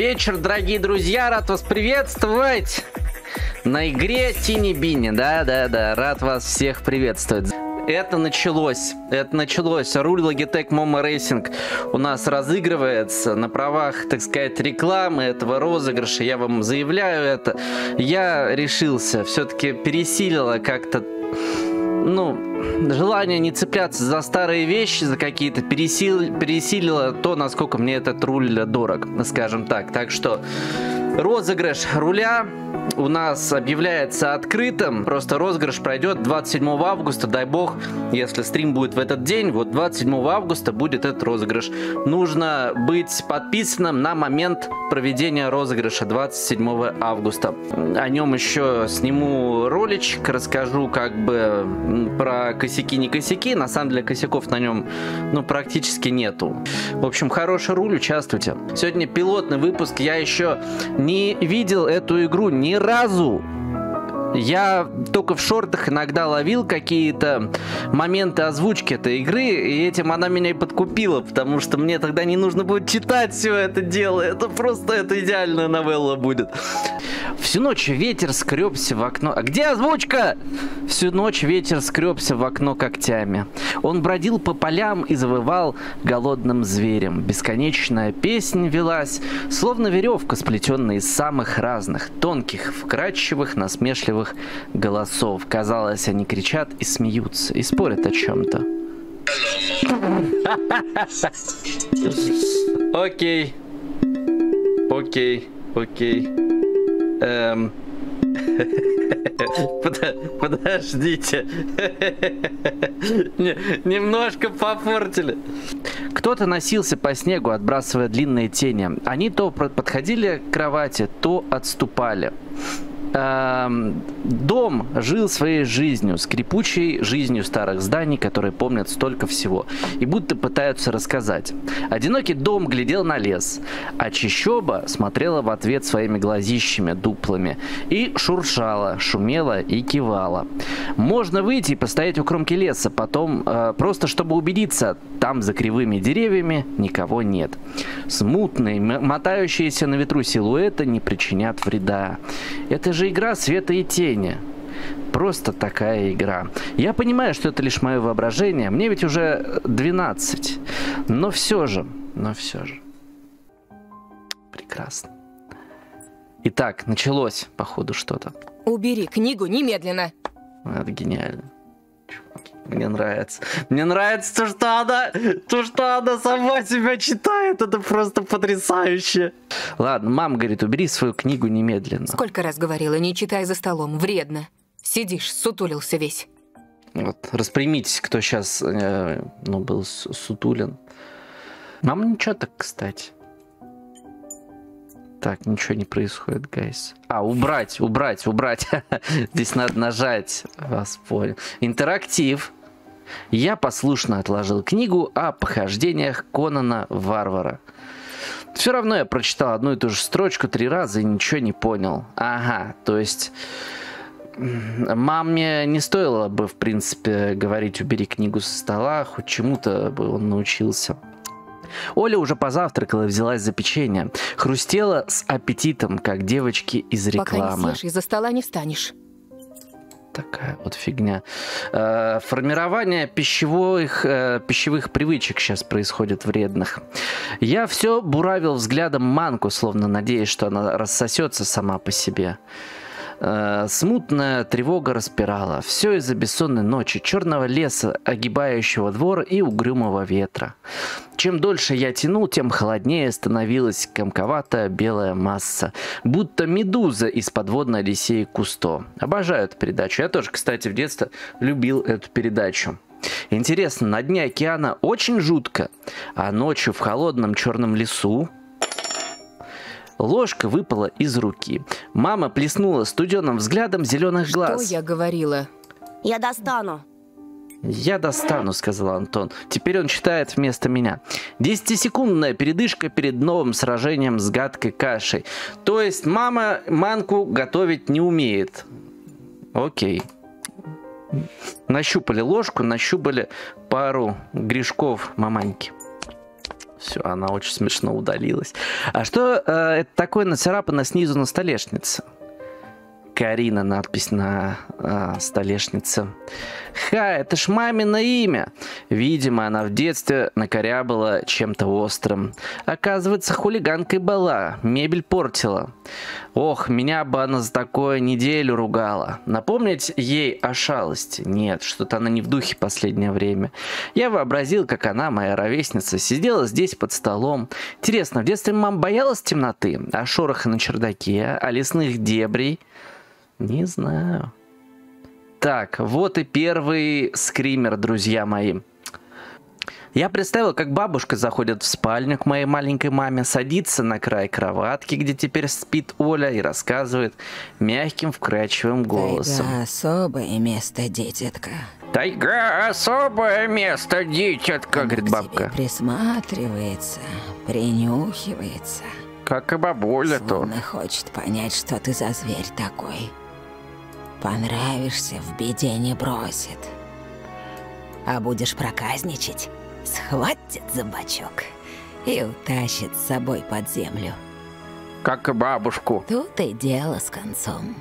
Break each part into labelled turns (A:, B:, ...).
A: вечер, дорогие друзья, рад вас приветствовать на игре Тини Бини, да, рад вас всех приветствовать. Это началось, руль Logitech Momo Racing у нас разыгрывается на правах, так сказать, рекламы этого розыгрыша, я вам заявляю это. Я решился, все-таки пересилило как-то, желание не цепляться за старые вещи, за какие-то, пересилило то, насколько мне этот руль дорог, скажем так. Так что розыгрыш руля у нас объявляется открытым. Просто розыгрыш пройдет 27 августа. Дай бог, если стрим будет в этот день, вот 27 августа будет этот розыгрыш. Нужно быть подписанным на момент проведения розыгрыша 27 августа. О нем еще сниму роличек, расскажу как бы про косяки, не косяки. На самом деле косяков на нем практически нету. В общем, хороший руль, участвуйте. Сегодня пилотный выпуск. Я еще не видел эту игру ни разу. Я только в шортах иногда ловил какие-то моменты озвучки этой игры, и этим она меня и подкупила, потому что мне тогда не нужно будет читать все это дело. Это идеальная новелла будет. Всю ночь ветер скребся в окно. А где озвучка? Всю ночь ветер скребся в окно когтями. Он бродил по полям и завывал голодным зверем. Бесконечная песнь велась, словно веревка, сплетенная из самых разных, тонких, вкрадчивых, насмешливых голосов. Казалось, они кричат и смеются, и спорят о чем-то. Окей. Подождите. Немножко попортили. Кто-то носился по снегу, отбрасывая длинные тени. Они то подходили к кровати, то отступали. Дом жил своей жизнью, скрипучей жизнью старых зданий, которые помнят столько всего, и будто пытаются рассказать. Одинокий дом глядел на лес, а чащоба смотрела в ответ своими глазищами дуплами и шуршала, шумела и кивала. Можно выйти и постоять у кромки леса, потом просто чтобы убедиться, там за кривыми деревьями никого нет. Смутные, мотающиеся на ветру силуэты не причинят вреда. Это же игра света и тени. Просто такая игра. Я понимаю, что это лишь мое воображение. Мне ведь уже 12. Но все же. Прекрасно. Итак, началось, походу, что-то.
B: Убери книгу немедленно.
A: Это гениально. Мне нравится. Мне нравится то, что она сама себя читает. Это просто потрясающе. Ладно, мама говорит, убери свою книгу немедленно.
B: Сколько раз говорила, не читай за столом. Вредно. Сидишь, сутулился весь.
A: Вот, распрямитесь, кто сейчас был сутулен. Мама ничего так, кстати. Так, ничего не происходит, гайс. Убрать. Здесь надо нажать. Вас понял. Интерактив. Я послушно отложил книгу о похождениях Конана Варвара. Все равно я прочитал одну и ту же строчку 3 раза и ничего не понял. Ага, то есть маме не стоило бы, в принципе, говорить «убери книгу со стола», хоть чему-то бы он научился. Оля уже позавтракала и взялась за печенье. Хрустела с аппетитом, как девочки из рекламы.
B: Пока не съешь, из-за стола не встанешь.
A: Такая вот фигня. Формирование пищевых привычек сейчас происходит вредных. Я все буравил взглядом манку, словно надеясь, что она рассосется сама по себе. Смутная тревога распирала. Все из-за бессонной ночи, черного леса, огибающего двор и угрюмого ветра. Чем дольше я тянул, тем холоднее становилась комковатая белая масса, будто медуза из подводной Одиссеи Кусто. Обожаю эту передачу. Я тоже, кстати, в детстве любил эту передачу. Интересно, на дне океана очень жутко, а ночью в холодном черном лесу ложка выпала из руки. Мама плеснула студеным взглядом зеленых глаз.
B: Что я говорила?
C: Я достану.
A: Я достану, сказал Антон. Теперь он читает вместо меня. 10-секундная передышка перед новым сражением с гадкой кашей. То есть мама манку готовить не умеет. Окей. Нащупали ложку, нащупали пару грешков маманьки. Все, она очень смешно удалилась. А что это такое нацарапано снизу на столешнице? Карина, надпись на столешнице. Ха, это ж мамино имя. Видимо, она в детстве накорябала чем-то острым. Оказывается, хулиганкой была, мебель портила. Ох, меня бы она за такое неделю ругала. Напомнить ей о шалости? Нет, что-то она не в духе последнее время. Я вообразил, как она, моя ровесница, сидела здесь под столом. Интересно, в детстве мама боялась темноты, а шороха на чердаке, а лесных дебрей? Не знаю. Так, вот и первый скример, друзья мои. Я представил, как бабушка заходит в спальню к моей маленькой маме, садится на край кроватки, где теперь спит Оля, и рассказывает мягким, вкрадчивым голосом.
C: Тайга — особое место, дитятка.
A: Тайга — особое место, дитятка, говорит бабка.
C: К тебе присматривается, принюхивается.
A: Как и бабуля то.
C: Словно хочет понять, что ты за зверь такой. Понравишься, в беде не бросит. А будешь проказничать, схватит за бочок и утащит с собой под землю.
A: Как и бабушку.
C: Тут и дело с концом.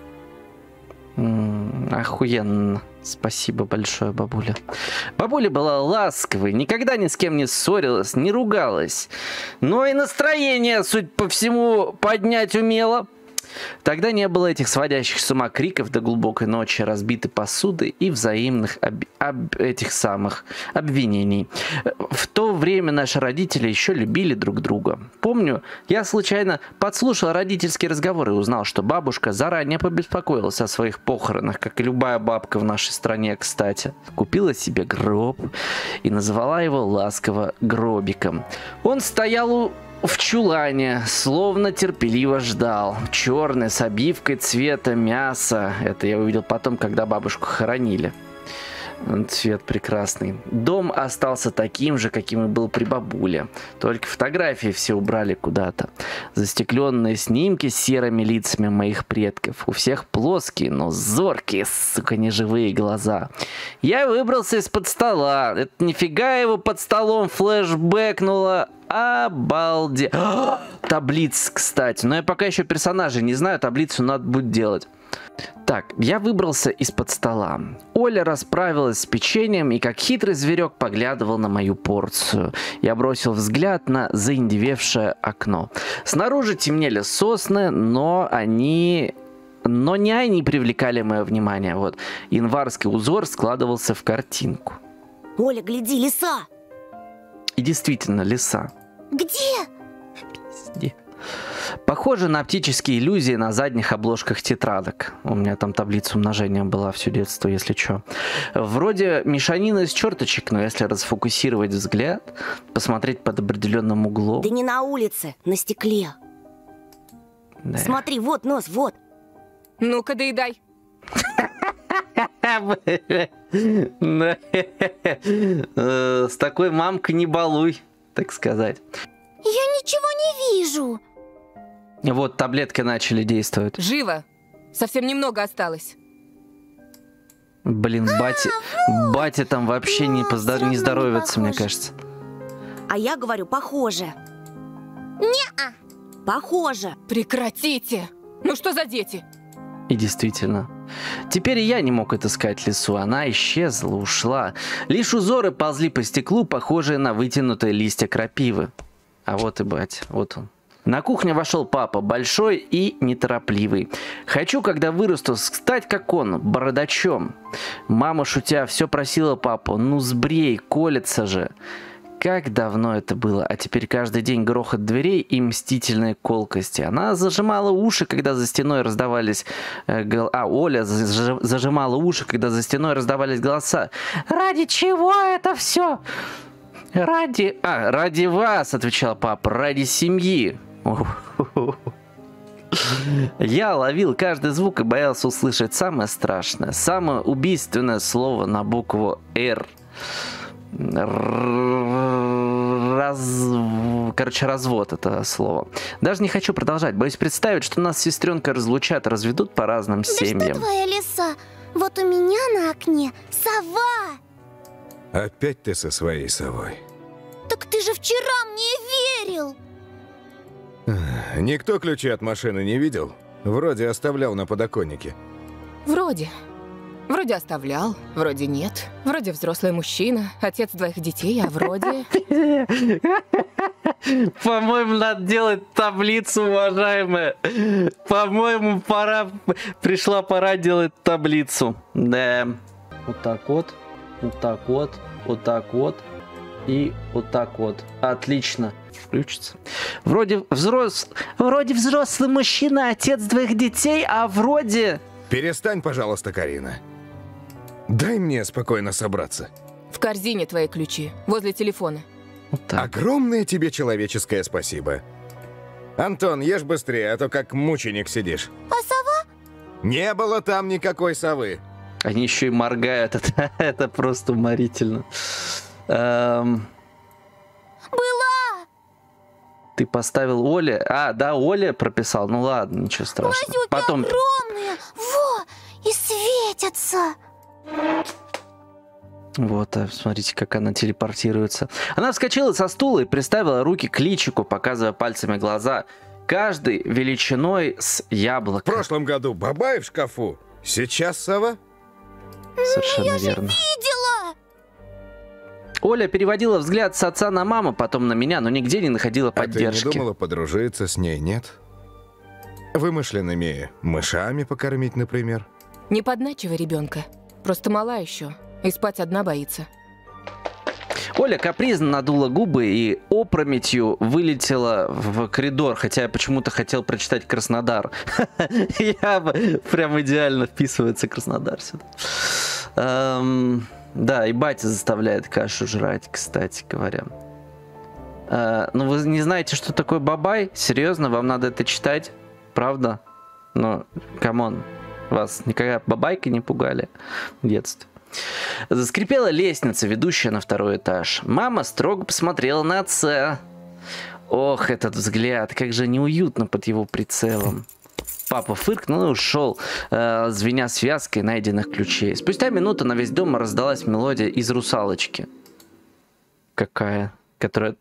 A: Охуенно. Спасибо большое, бабуля. Бабуля была ласковой, никогда ни с кем не ссорилась, не ругалась. Но и настроение, судя по всему, поднять умела. Тогда не было этих сводящих с ума криков до глубокой ночи, разбитой посуды и взаимных этих самых обвинений. В то время наши родители еще любили друг друга. Помню, я случайно подслушал родительские разговоры и узнал, что бабушка заранее побеспокоилась о своих похоронах, как и любая бабка в нашей стране, кстати. Купила себе гроб и назвала его ласково гробиком. Он стоял в чулане, словно терпеливо ждал. Черный, с обивкой цвета мяса. Это я увидел потом, когда бабушку хоронили. Цвет прекрасный. Дом остался таким же, каким и был при бабуле. Только фотографии все убрали куда-то. Застекленные снимки с серыми лицами моих предков. У всех плоские, но зоркие, сука, неживые глаза. Я выбрался из-под стола. Это нифига его под столом флешбэкнуло. Обалдеть. Таблиц, кстати. Но я пока еще персонажей не знаю. Таблицу надо будет делать. Так, я выбрался из-под стола. Оля расправилась с печеньем и как хитрый зверек поглядывал на мою порцию. Я бросил взгляд на заиндевевшее окно. Снаружи темнели сосны, но не они привлекали мое внимание. Вот, январский узор складывался в картинку.
D: Оля, гляди, лиса!
A: И действительно, лиса.
D: Где?
A: Пизде. Похоже на оптические иллюзии на задних обложках тетрадок. У меня там таблица умножения была все детство, если что. Вроде мешанина из черточек, но если расфокусировать взгляд, посмотреть под определенным углом...
D: Да не на улице, на стекле.
A: Да.
D: Смотри, вот нос, вот.
B: Ну-ка, доедай.
A: С такой мамкой не балуй, так сказать.
D: Я ничего не вижу.
A: Вот, таблетки начали действовать.
B: Живо. Совсем немного осталось.
A: Блин, батя там вообще не здоровится, мне кажется.
D: А я говорю, похоже. Не-а. Похоже.
B: Прекратите. Ну что за дети?
A: И действительно. Теперь и я не мог отыскать лису. Она исчезла, ушла. Лишь узоры ползли по стеклу, похожие на вытянутые листья крапивы. А вот и батя, вот он. На кухню вошел папа, большой и неторопливый. Хочу, когда вырасту, стать как он, бородачом. Мама, шутя, все просила папу: ну сбрей, колется же. Как давно это было, а теперь каждый день грохот дверей и мстительные колкости. Она зажимала уши, когда за стеной раздавались... Оля зажимала уши, когда за стеной раздавались голоса. «Ради чего это все?» «Ради вас», — отвечал папа, — «ради семьи». Я ловил каждый звук и боялся услышать самое страшное, самое убийственное слово на букву «Р». Короче, развод это слово. Даже не хочу продолжать. Боюсь представить, что нас с сестренкой разлучат, разведут по разным семьям.
D: Да что твоя лиса? Вот у меня на окне сова.
E: Опять ты со своей совой.
D: Так ты же вчера мне верил.
E: Никто ключи от машины не видел? Вроде оставлял на подоконнике.
B: Вроде. Вроде оставлял, вроде нет. Вроде взрослый мужчина, отец 2 детей, а вроде...
A: По-моему, надо делать таблицу, уважаемая. По-моему, пришла пора делать таблицу. Да. Вот так вот, вот так вот, вот так вот и вот так вот. Отлично. Включится. Вроде взрослый мужчина, отец 2 детей, а вроде...
E: Перестань, пожалуйста, Карина. Дай мне спокойно собраться.
B: В корзине твои ключи, возле телефона.
A: Вот так.
E: Огромное тебе человеческое спасибо. Антон, ешь быстрее, а то как мученик сидишь.
D: А сова?
E: Не было там никакой совы.
A: Они еще и моргают. Это просто уморительно.
D: Была!
A: Ты поставил Оле. А, да, Оля прописал. Ну ладно, ничего страшного.
D: Глазюки
A: Потом...
D: огромные! Во! И светятся!
A: Вот, смотрите, как она телепортируется. Она вскочила со стула и приставила руки к личику, показывая пальцами глаза. Каждый величиной с яблоко.
E: В прошлом году бабай в шкафу. Сейчас сова?
A: Совершенно верно.
D: Видела!
A: Оля переводила взгляд с отца на маму, потом на меня, но нигде не находила поддержки.
E: А ты не думала подружиться с ней, нет? Вымышленными мышами покормить, например?
B: Не подначивай ребенка. Просто мала еще. И спать одна боится.
A: Оля капризно надула губы и опрометью вылетела в коридор, хотя я почему-то хотел прочитать Краснодар. Я прям идеально вписывается Краснодар сюда. Да, и батя заставляет кашу жрать, кстати говоря. Ну вы не знаете, что такое бабай? Серьезно, вам надо это читать? Правда? Ну, камон. Вас никогда бабайкой не пугали в детстве? Заскрипела лестница, ведущая на 2-й этаж. Мама строго посмотрела на отца. Ох, этот взгляд, как же неуютно под его прицелом. Папа фыркнул и ушел, звеня связкой найденных ключей. Спустя минуту на весь дом раздалась мелодия из «Русалочки». Какая? Которая...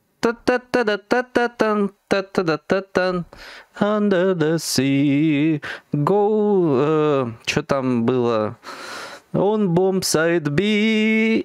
A: Under the sea, go... Что там было? On bomb side B.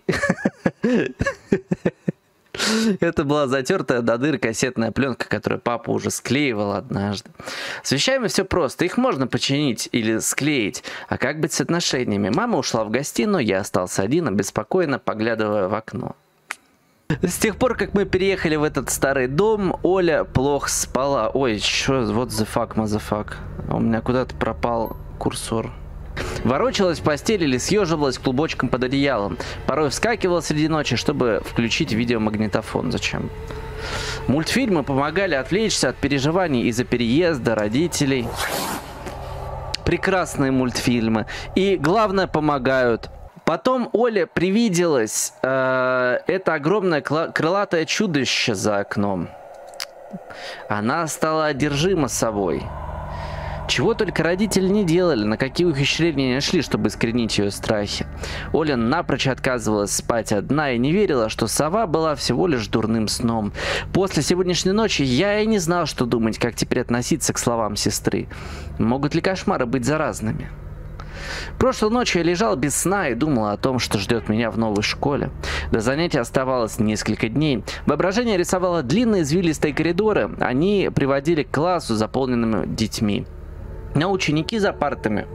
A: Это была затертая до дыр кассетная пленка, которую папа уже склеивал однажды. С вещами все просто. Их можно починить или склеить. А как быть с отношениями? Мама ушла в гостиную, я остался один, обеспокоенно поглядывая в окно. С тех пор, как мы переехали в этот старый дом, Оля плохо спала. Ой, что, вот the fuck, motherfuck. У меня куда-то пропал курсор. Ворочалась в постели или съеживалась клубочком под одеялом. Порой вскакивала среди ночи, чтобы включить видеомагнитофон. Зачем? Мультфильмы помогали отвлечься от переживаний из-за переезда, родителей. Прекрасные мультфильмы. И, главное, помогают. Потом Оле привиделось это огромное крылатое чудище за окном. Она стала одержима собой. Чего только родители не делали, на какие ухищрения не шли, чтобы искоренить ее страхи. Оля напрочь отказывалась спать одна и не верила, что сова была всего лишь дурным сном. После сегодняшней ночи я и не знал, что думать, как теперь относиться к словам сестры. Могут ли кошмары быть заразными? Прошлой ночью я лежал без сна и думал о том, что ждет меня в новой школе. До занятия оставалось несколько дней. Воображение рисовало длинные извилистые коридоры. Они приводили к классу, заполненному детьми. Но ученики за партами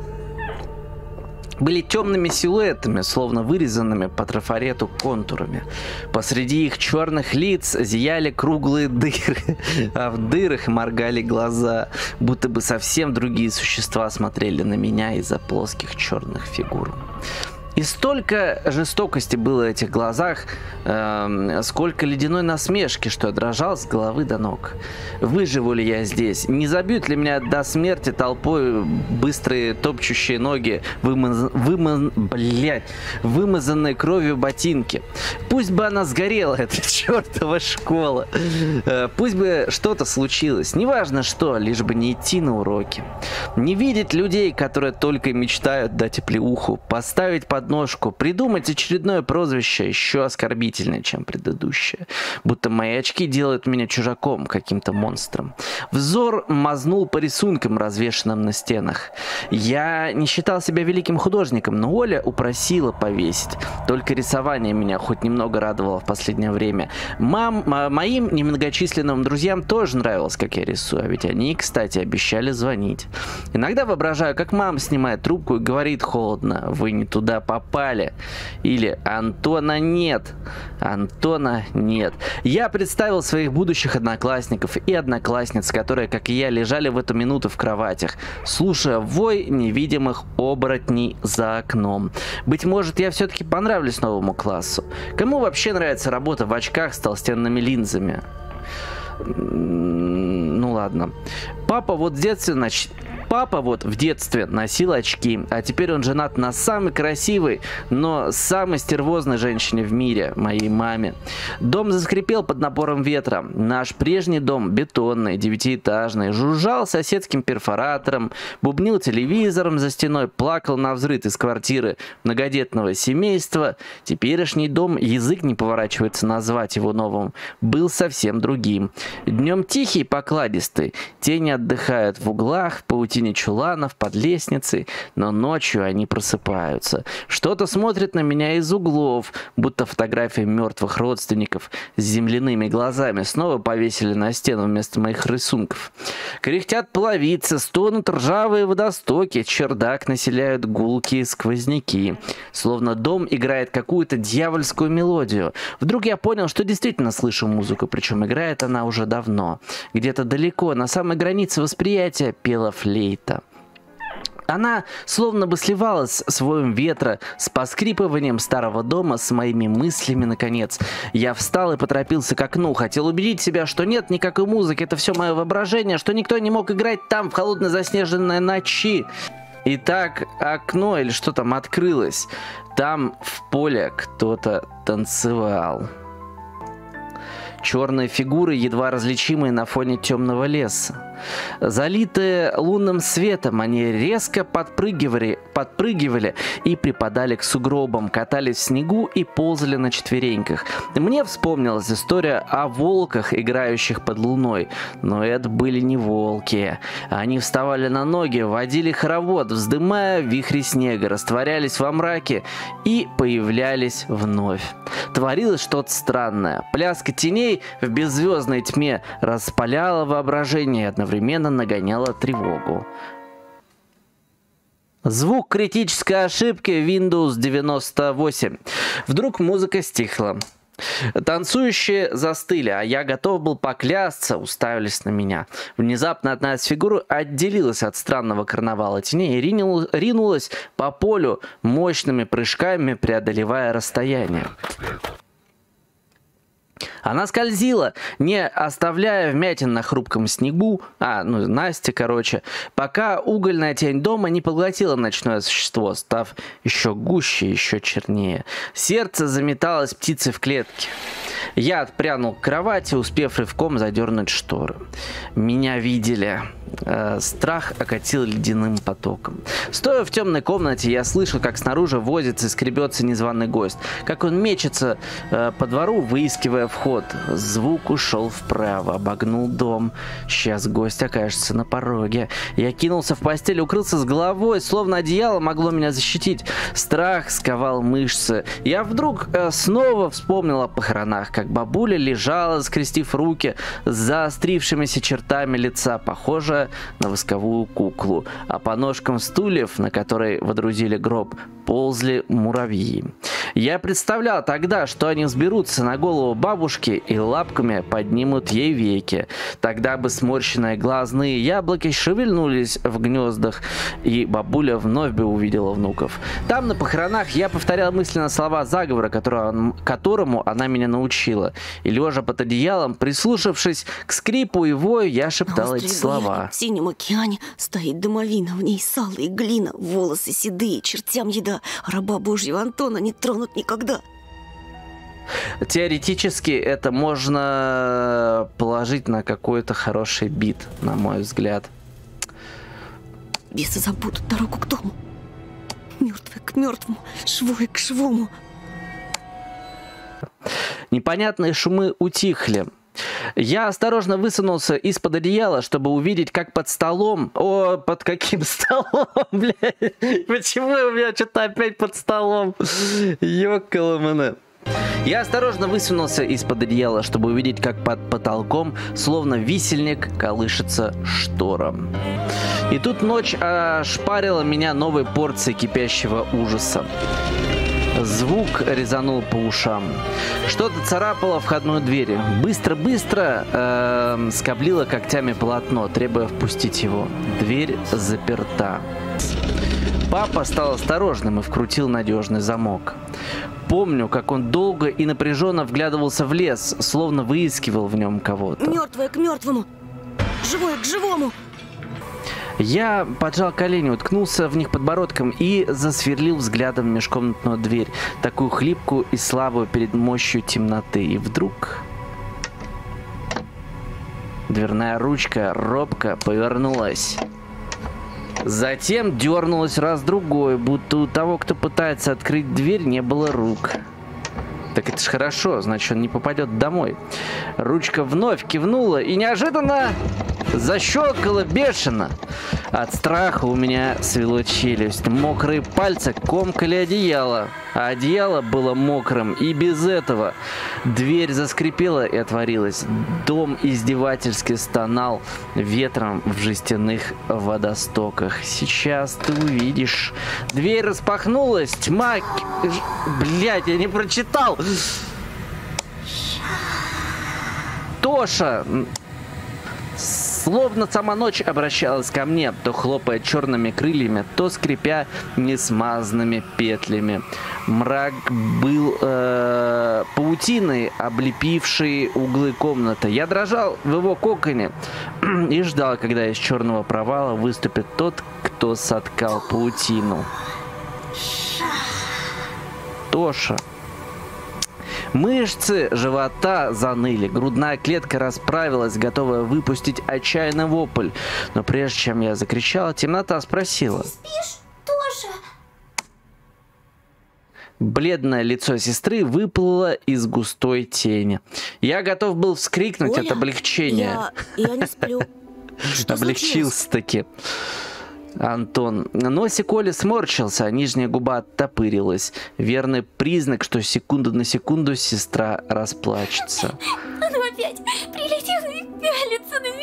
A: были темными силуэтами, словно вырезанными по трафарету контурами. Посреди их черных лиц зияли круглые дыры, а в дырах моргали глаза, будто бы совсем другие существа смотрели на меня из-за плоских черных фигур. И столько жестокости было в этих глазах, сколько ледяной насмешки, что я дрожал с головы до ног. Выживу ли я здесь? Не забьют ли меня до смерти толпой быстрые топчущие ноги, вымазанные кровью ботинки? Пусть бы она сгорела, эта чертова школа. Пусть бы что-то случилось. Неважно что, лишь бы не идти на уроки. Не видеть людей, которые только мечтают дать оплеуху, поставить под подножку, придумать очередное прозвище еще оскорбительнее, чем предыдущее. Будто мои очки делают меня чужаком, каким-то монстром. Взор мазнул по рисункам, развешанным на стенах. Я не считал себя великим художником, но Оля упросила повесить. Только рисование меня хоть немного радовало в последнее время. Моим немногочисленным друзьям тоже нравилось, как я рисую, а ведь они, кстати, обещали звонить. Иногда воображаю, как мама снимает трубку и говорит холодно: «Вы не туда попали». Или «Антона нет». Антона нет. Я представил своих будущих одноклассников и одноклассниц, которые, как и я, лежали в эту минуту в кроватях, слушая вой невидимых оборотней за окном. Быть может, я все-таки понравлюсь новому классу. Кому вообще нравится работа в очках с толстенными линзами? Ну ладно. Папа вот в детстве носил очки, а теперь он женат на самой красивой, но самой стервозной женщине в мире, моей маме. Дом заскрипел под напором ветра. Наш прежний дом, бетонный, 9-этажный, жужжал соседским перфоратором, бубнил телевизором за стеной, плакал навзрыд из квартиры многодетного семейства. Теперешний дом, язык не поворачивается назвать его новым, был совсем другим. Днем тихий, покладистый, тени отдыхают в углах, в паутине чуланов, под лестницей, но ночью они просыпаются. Что-то смотрит на меня из углов, будто фотографии мертвых родственников с земляными глазами снова повесили на стену вместо моих рисунков. Кряхтят половицы, стонут ржавые водостоки, чердак населяют гулкие сквозняки. Словно дом играет какую-то дьявольскую мелодию. Вдруг я понял, что действительно слышу музыку, причем играет она уже давно. Где-то далеко, на самой границе восприятия, пела флейта. Она словно бы сливалась с воем ветра, с поскрипыванием старого дома, с моими мыслями, наконец. Я встал и поторопился к окну. Хотел убедить себя, что нет никакой музыки, это все мое воображение, что никто не мог играть там, в холодной заснеженной ночи. И так окно или что там открылось. Там в поле кто-то танцевал. Черные фигуры, едва различимые на фоне темного леса. Залитые лунным светом, они резко подпрыгивали и припадали к сугробам, катались в снегу и ползали на четвереньках. Мне вспомнилась история о волках, играющих под луной. Но это были не волки. Они вставали на ноги, водили хоровод, вздымая вихри снега, растворялись во мраке и появлялись вновь. Творилось что-то странное. Пляска теней в беззвездной тьме распаляла воображение и одновременно нагоняла тревогу. Звук критической ошибки Windows 98. Вдруг музыка стихла. Танцующие застыли, а я готов был поклясться, уставились на меня. Внезапно одна из фигур отделилась от странного карнавала теней и ринулась по полю мощными прыжками, преодолевая расстояние. Она скользила, не оставляя вмятин на хрупком снегу, Настя, пока угольная тень дома не поглотила ночное существо, став еще гуще, еще чернее. Сердце заметалось птицей в клетке. Я отпрянул к кровати, успев рывком задернуть шторы. Меня видели. Страх окатил ледяным потоком. Стоя в темной комнате, я слышал, как снаружи возится и скребется незваный гость, как он мечется по двору, выискивая вход. Звук ушел вправо, обогнул дом. Сейчас гость окажется на пороге. Я кинулся в постель, укрылся с головой, словно одеяло могло меня защитить. Страх сковал мышцы. Я вдруг снова вспомнил о похоронах, как бабуля лежала, скрестив руки с заострившимися чертами лица, похожая на восковую куклу, а по ножкам стульев, на которые водрузили гроб, ползли муравьи. Я представлял тогда, что они взберутся на голову бабушки и лапками поднимут ей веки. Тогда бы сморщенные глазные яблоки шевельнулись в гнездах, и бабуля вновь бы увидела внуков. Там, на похоронах, я повторял мысленно слова заговора, которому она меня научила. И, лежа под одеялом, прислушавшись к скрипу и вою, я шептал эти слова.
F: В синем океане стоит домовина, в ней сало и глина, волосы седые, чертям еда, раба Божьего Антона не тронут никогда.
A: Теоретически это можно положить на какой-то хороший бит, на мой взгляд.
F: Бесы забудут дорогу к дому. Мертвый к мертвому, живой к живому.
A: Непонятные шумы утихли. Я осторожно высунулся из-под одеяла, чтобы увидеть, как под столом... О, под каким столом, блядь? Почему у меня что-то опять под столом? Ёкаламэне. Я осторожно высунулся из-под одеяла, чтобы увидеть, как под потолком, словно висельник, колышется штора. И тут ночь ошпарила меня новой порцией кипящего ужаса. Звук резанул по ушам. Что-то царапало входную дверь. Быстро-быстро скоблило когтями полотно, требуя впустить его. Дверь заперта. Папа стал осторожным и вкрутил надежный замок. Помню, как он долго и напряженно вглядывался в лес, словно выискивал в нем кого-то.
F: Мертвое к мертвому, живое к живому.
A: Я поджал колени, уткнулся в них подбородком и засверлил взглядом межкомнатную дверь, такую хлипкую и слабую перед мощью темноты. И вдруг дверная ручка робко повернулась. Затем дернулась раз-другой, будто у того, кто пытается открыть дверь, не было рук. Так это ж хорошо, значит, он не попадет домой. Ручка вновь кивнула и неожиданно защелкала бешено. От страха у меня свело челюсть. Мокрые пальцы комкали одеяло, а одеяло было мокрым и без этого. Дверь заскрипела и отворилась. Дом издевательски стонал ветром в жестяных водостоках. Сейчас ты увидишь. Дверь распахнулась, тьма... Блядь, я не прочитал. Тоша, словно сама ночь обращалась ко мне, то хлопая черными крыльями, то скрипя несмазанными петлями. Мрак был паутиной, облепившей углы комнаты. Я дрожал в его коконе и ждал, когда из черного провала выступит тот, кто соткал паутину. Тоша. Мышцы живота заныли, грудная клетка расправилась, готовая выпустить отчаянный вопль. Но прежде чем я закричал, темнота спросила:
D: Спишь, Тоша?
A: Бледное лицо сестры выплыло из густой тени. Я готов был вскрикнуть от
F: Оля,
A: облегчения.
F: Я не сплю. Что
A: Облегчился-таки Антон. Носик Оли сморщился, а нижняя губа оттопырилась. Верный признак, что секунду на секунду сестра расплачется.
D: Оно опять прилетело и пялится на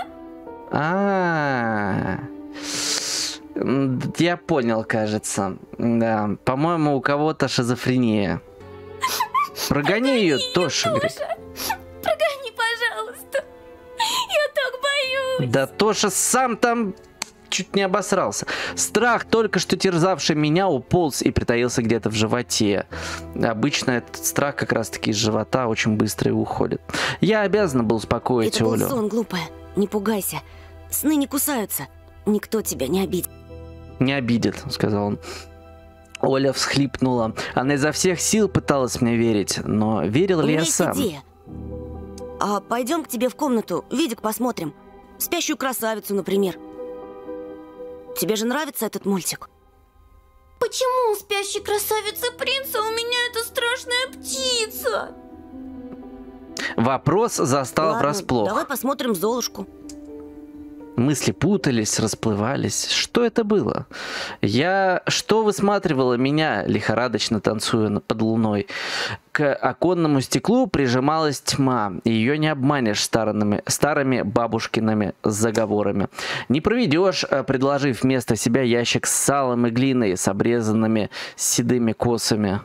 D: меня.
A: Я понял, кажется. Да, по-моему, у кого-то шизофрения. Прогони ее, Тоша, говорит.
D: Прогони, пожалуйста. Я так боюсь.
A: Да Тоша сам там чуть не обосрался. Страх, только что терзавший меня, уполз и притаился где-то в животе. Обычно этот страх как раз-таки из живота очень быстро и уходит. Я обязан был успокоить
F: Это был
A: Олю.
F: сон, глупая. Не пугайся. Сны не кусаются. Никто тебя не обидит.
A: «Не обидит», — сказал он. Оля всхлипнула. Она изо всех сил пыталась мне верить, но верил
F: У
A: ли
F: меня
A: я
F: есть
A: сам?
F: идея. А пойдем к тебе в комнату, видик посмотрим. «Спящую красавицу», например. Тебе же нравится этот мультик?
D: Почему у спящей красавицы принца у меня эта страшная птица?
A: Вопрос застал
F: Ладно,
A: врасплох.
F: давай посмотрим «Золушку».
A: Мысли путались, расплывались. Что это было? Я что высматривала меня, лихорадочно танцуя под луной? К оконному стеклу прижималась тьма. Ее не обманешь старыми бабушкиными заговорами. Не проведешь, предложив вместо себя ящик с салом и глиной, с обрезанными седыми косами.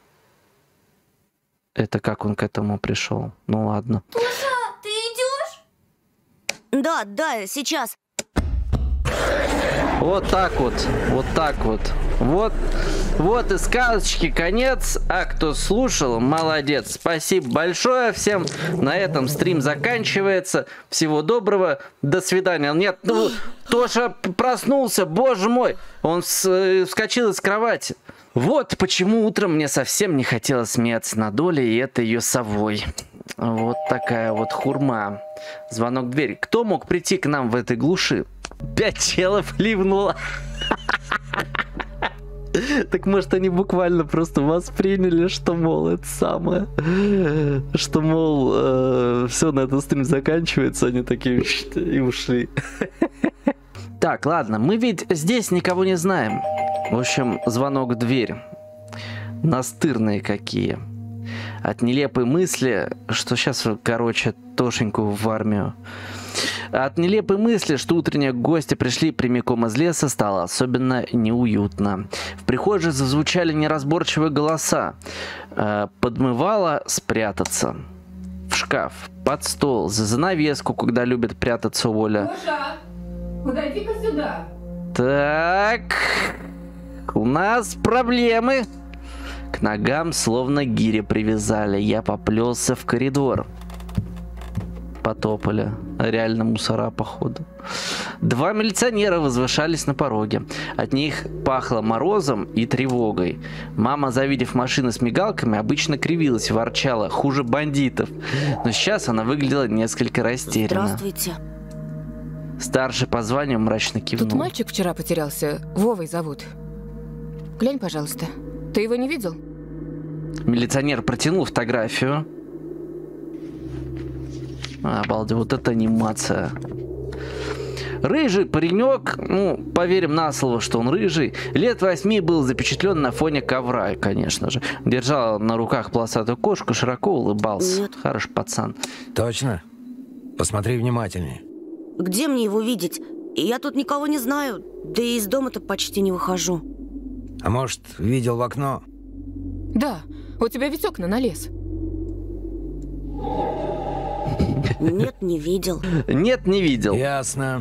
A: Это как он к этому пришел? Ну ладно.
D: Тоша, ты идешь?
F: Да, сейчас.
A: Вот так вот, вот так вот. Вот и сказочки конец. А кто слушал, молодец. Спасибо большое всем. На этом стрим заканчивается. Всего доброго. До свидания. Нет, ну, Тоша проснулся, боже мой. Он вскочил из кровати. Вот почему утром мне совсем не хотелось смеяться над Олей и этой ее совой. Вот такая вот хурма. Звонок в дверь. Кто мог прийти к нам в этой глуши? 5 челов ливнуло. Так может они буквально просто восприняли, что, мол, это самое, что, мол, все, на этом стрим заканчивается, они такие и ушли. Так, ладно, мы ведь здесь никого не знаем. В общем, звонок в дверь. Настырные какие. От нелепой мысли, что сейчас, короче, Тошеньку в армию. От нелепой мысли, что утренние гости пришли прямиком из леса, стало особенно неуютно. В прихожей зазвучали неразборчивые голоса. Подмывало спрятаться. В шкаф, под стол, за занавеску, когда любит прятаться Оля.
B: Гоша, подойди-ка сюда.
A: Так, у нас проблемы. К ногам словно гири привязали. Я поплелся в коридор. Потопали. Реально мусора, походу. 2 милиционера возвышались на пороге. От них пахло морозом и тревогой. Мама, завидев машины с мигалками, обычно кривилась и ворчала: хуже бандитов. Но сейчас она выглядела несколько растерянно.
F: Здравствуйте.
A: Старший по званию мрачно кивнул.
B: Тут мальчик вчера потерялся. Вовой зовут. Глянь, пожалуйста. Ты его не видел?
A: Милиционер протянул фотографию. Обалдеть, вот это анимация. Рыжий паренек, ну, поверим на слово, что он рыжий, лет 8 был запечатлен на фоне ковра, конечно же. Держал на руках полосатую кошку, широко улыбался.
F: Нет.
A: Хороший пацан.
G: Точно? Посмотри внимательнее.
F: Где мне его видеть? Я тут никого не знаю, да и из дома-то почти не выхожу.
G: А может, видел в окно?
B: Да. У тебя ведь окна на лес.
F: Нет, не видел.
A: Нет, не видел.
G: Ясно.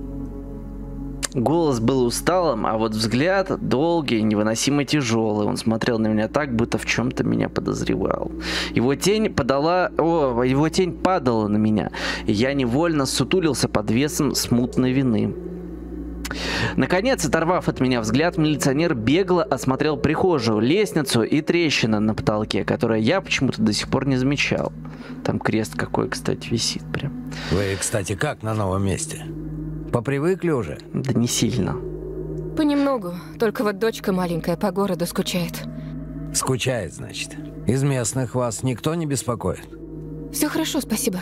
A: Голос был усталым, а вот взгляд долгий, невыносимо тяжелый. Он смотрел на меня так, будто в чем-то меня подозревал. Его тень падала на меня, и я невольно сутулился под весом смутной вины. Наконец, оторвав от меня взгляд, милиционер бегло осмотрел прихожую, лестницу и трещины на потолке, которые я почему-то до сих пор не замечал. Там крест какой, кстати, висит прям.
G: Вы, кстати, как на новом месте? Попривыкли уже?
A: Да не сильно.
B: Понемногу. Только вот дочка маленькая по городу скучает.
G: Скучает, значит. Из местных вас никто не беспокоит?
B: Все хорошо, спасибо.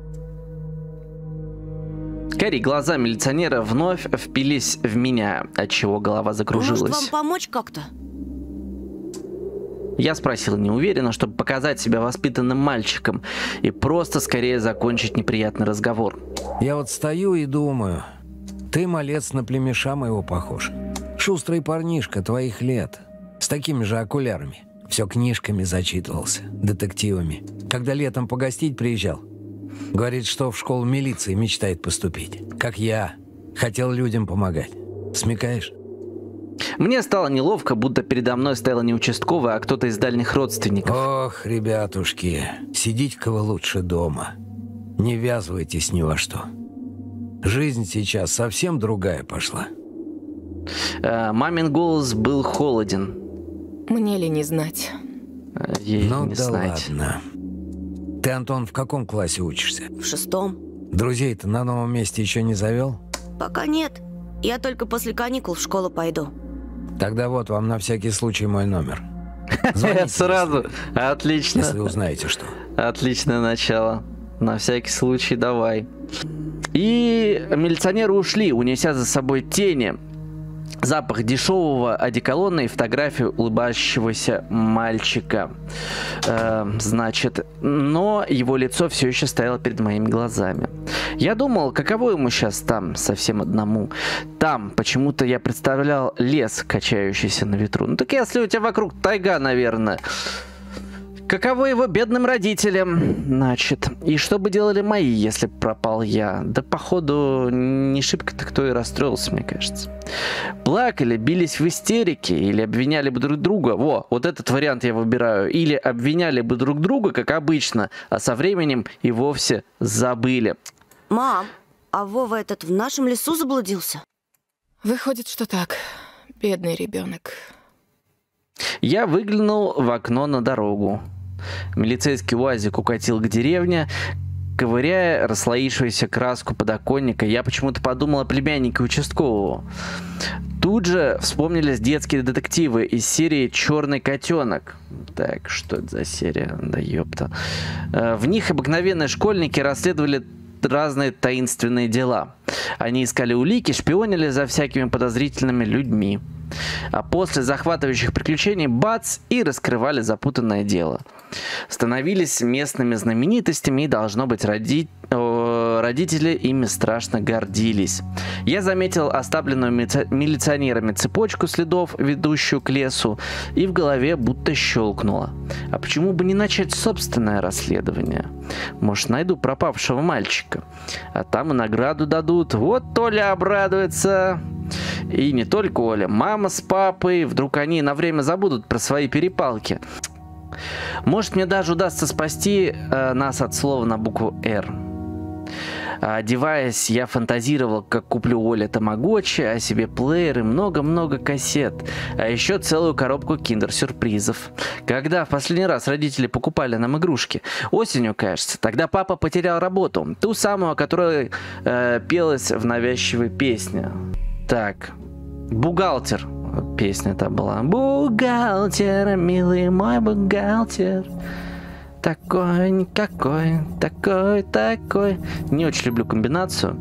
A: Карие глаза милиционера вновь впились в меня, отчего голова закружилась.
F: Может, вам помочь как-то?
A: Я спросил неуверенно, чтобы показать себя воспитанным мальчиком и просто скорее закончить неприятный разговор.
G: Я вот стою и думаю, ты, малец, на племеша моего похож. Шустрый парнишка твоих лет, с такими же окулярами. Все книжками зачитывался, детективами. Когда летом погостить приезжал, говорит, что в школу милиции мечтает поступить. Как я. Хотел людям помогать. Смекаешь?
A: Мне стало неловко, будто передо мной стояла не участковая, а кто-то из дальних родственников.
G: Ох, ребятушки, сидите-ка вы лучше дома. Не ввязывайтесь ни во что. Жизнь сейчас совсем другая пошла.
A: Мамин голос был холоден.
B: Мне ли не знать?
A: Ей
G: Ну
A: не
G: да
A: знать.
G: ладно. Ты, Антон, в каком классе учишься?
F: В 6-м.
G: Друзей-то на новом месте еще не завел?
F: Пока нет. Я только после каникул в школу пойду.
G: Тогда вот вам на всякий случай мой номер. Звоните,
A: Сразу. Отлично.
G: если узнаете что.
A: Отличное начало. На всякий случай давай. И милиционеры ушли, унеся за собой тени, запах дешевого одеколона и фотографию улыбающегося мальчика. Значит, но его лицо все еще стояло перед моими глазами. Я думал, каково ему сейчас там, совсем одному. Там почему-то я представлял лес, качающийся на ветру. Ну так если у тебя вокруг тайга, наверное. Каково его бедным родителям, значит. И что бы делали мои, если б пропал я? Да, походу, не шибко-то кто и расстроился, мне кажется. Плакали, бились в истерике или обвиняли бы друг друга. Вот этот вариант я выбираю. Или обвиняли бы друг друга, как обычно, а со временем и вовсе забыли.
F: Мам, а Вова этот в нашем лесу заблудился?
B: Выходит, что так. Бедный ребенок.
A: Я выглянул в окно на дорогу. Милицейский УАЗик укатил к деревне, ковыряя расслоившуюся краску подоконника, я почему-то подумал о племяннике участкового. Тут же вспомнились детские детективы из серии «Черный котенок». Так, что это за серия? Да ёпта. В них обыкновенные школьники расследовали разные таинственные дела. Они искали улики, шпионили за всякими подозрительными людьми. А после захватывающих приключений бац, и раскрывали запутанное дело. Становились местными знаменитостями, и, должно быть, родители ими страшно гордились. Я заметил оставленную милиционерами цепочку следов, ведущую к лесу, и в голове будто щелкнуло. А почему бы не начать собственное расследование? Может, найду пропавшего мальчика. А там и награду дадут. Вот Оля обрадуется. И не только Оля, мама с папой. Вдруг они на время забудут про свои перепалки. Может, мне даже удастся спасти нас от слова на букву «Р». Одеваясь, я фантазировал, как куплю Оле тамагочи, а себе плеер и много-много кассет. А еще целую коробку киндер-сюрпризов. Когда в последний раз родители покупали нам игрушки? Осенью, кажется. Тогда папа потерял работу. Ту самую, о которой пелась в навязчивой песне. Так, «Бухгалтер». Песня-то была. «Бухгалтер, милый мой бухгалтер. Такой, никакой, такой, такой». Не очень люблю комбинацию.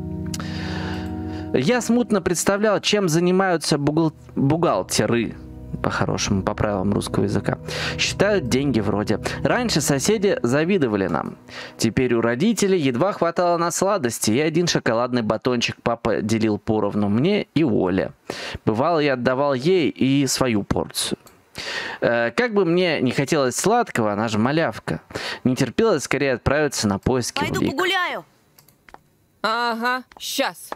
A: Я смутно представлял, чем занимаются бухгалтеры. По-хорошему, по правилам русского языка. Считают деньги вроде. Раньше соседи завидовали нам. Теперь у родителей едва хватало на сладости, и один шоколадный батончик папа делил поровну мне и Оле. Бывало, я отдавал ей и свою порцию. Как бы мне не хотелось сладкого, она же малявка. Не терпелось скорее отправиться на поиски
F: Пойду
A: улик.
F: погуляю.
B: Ага, сейчас.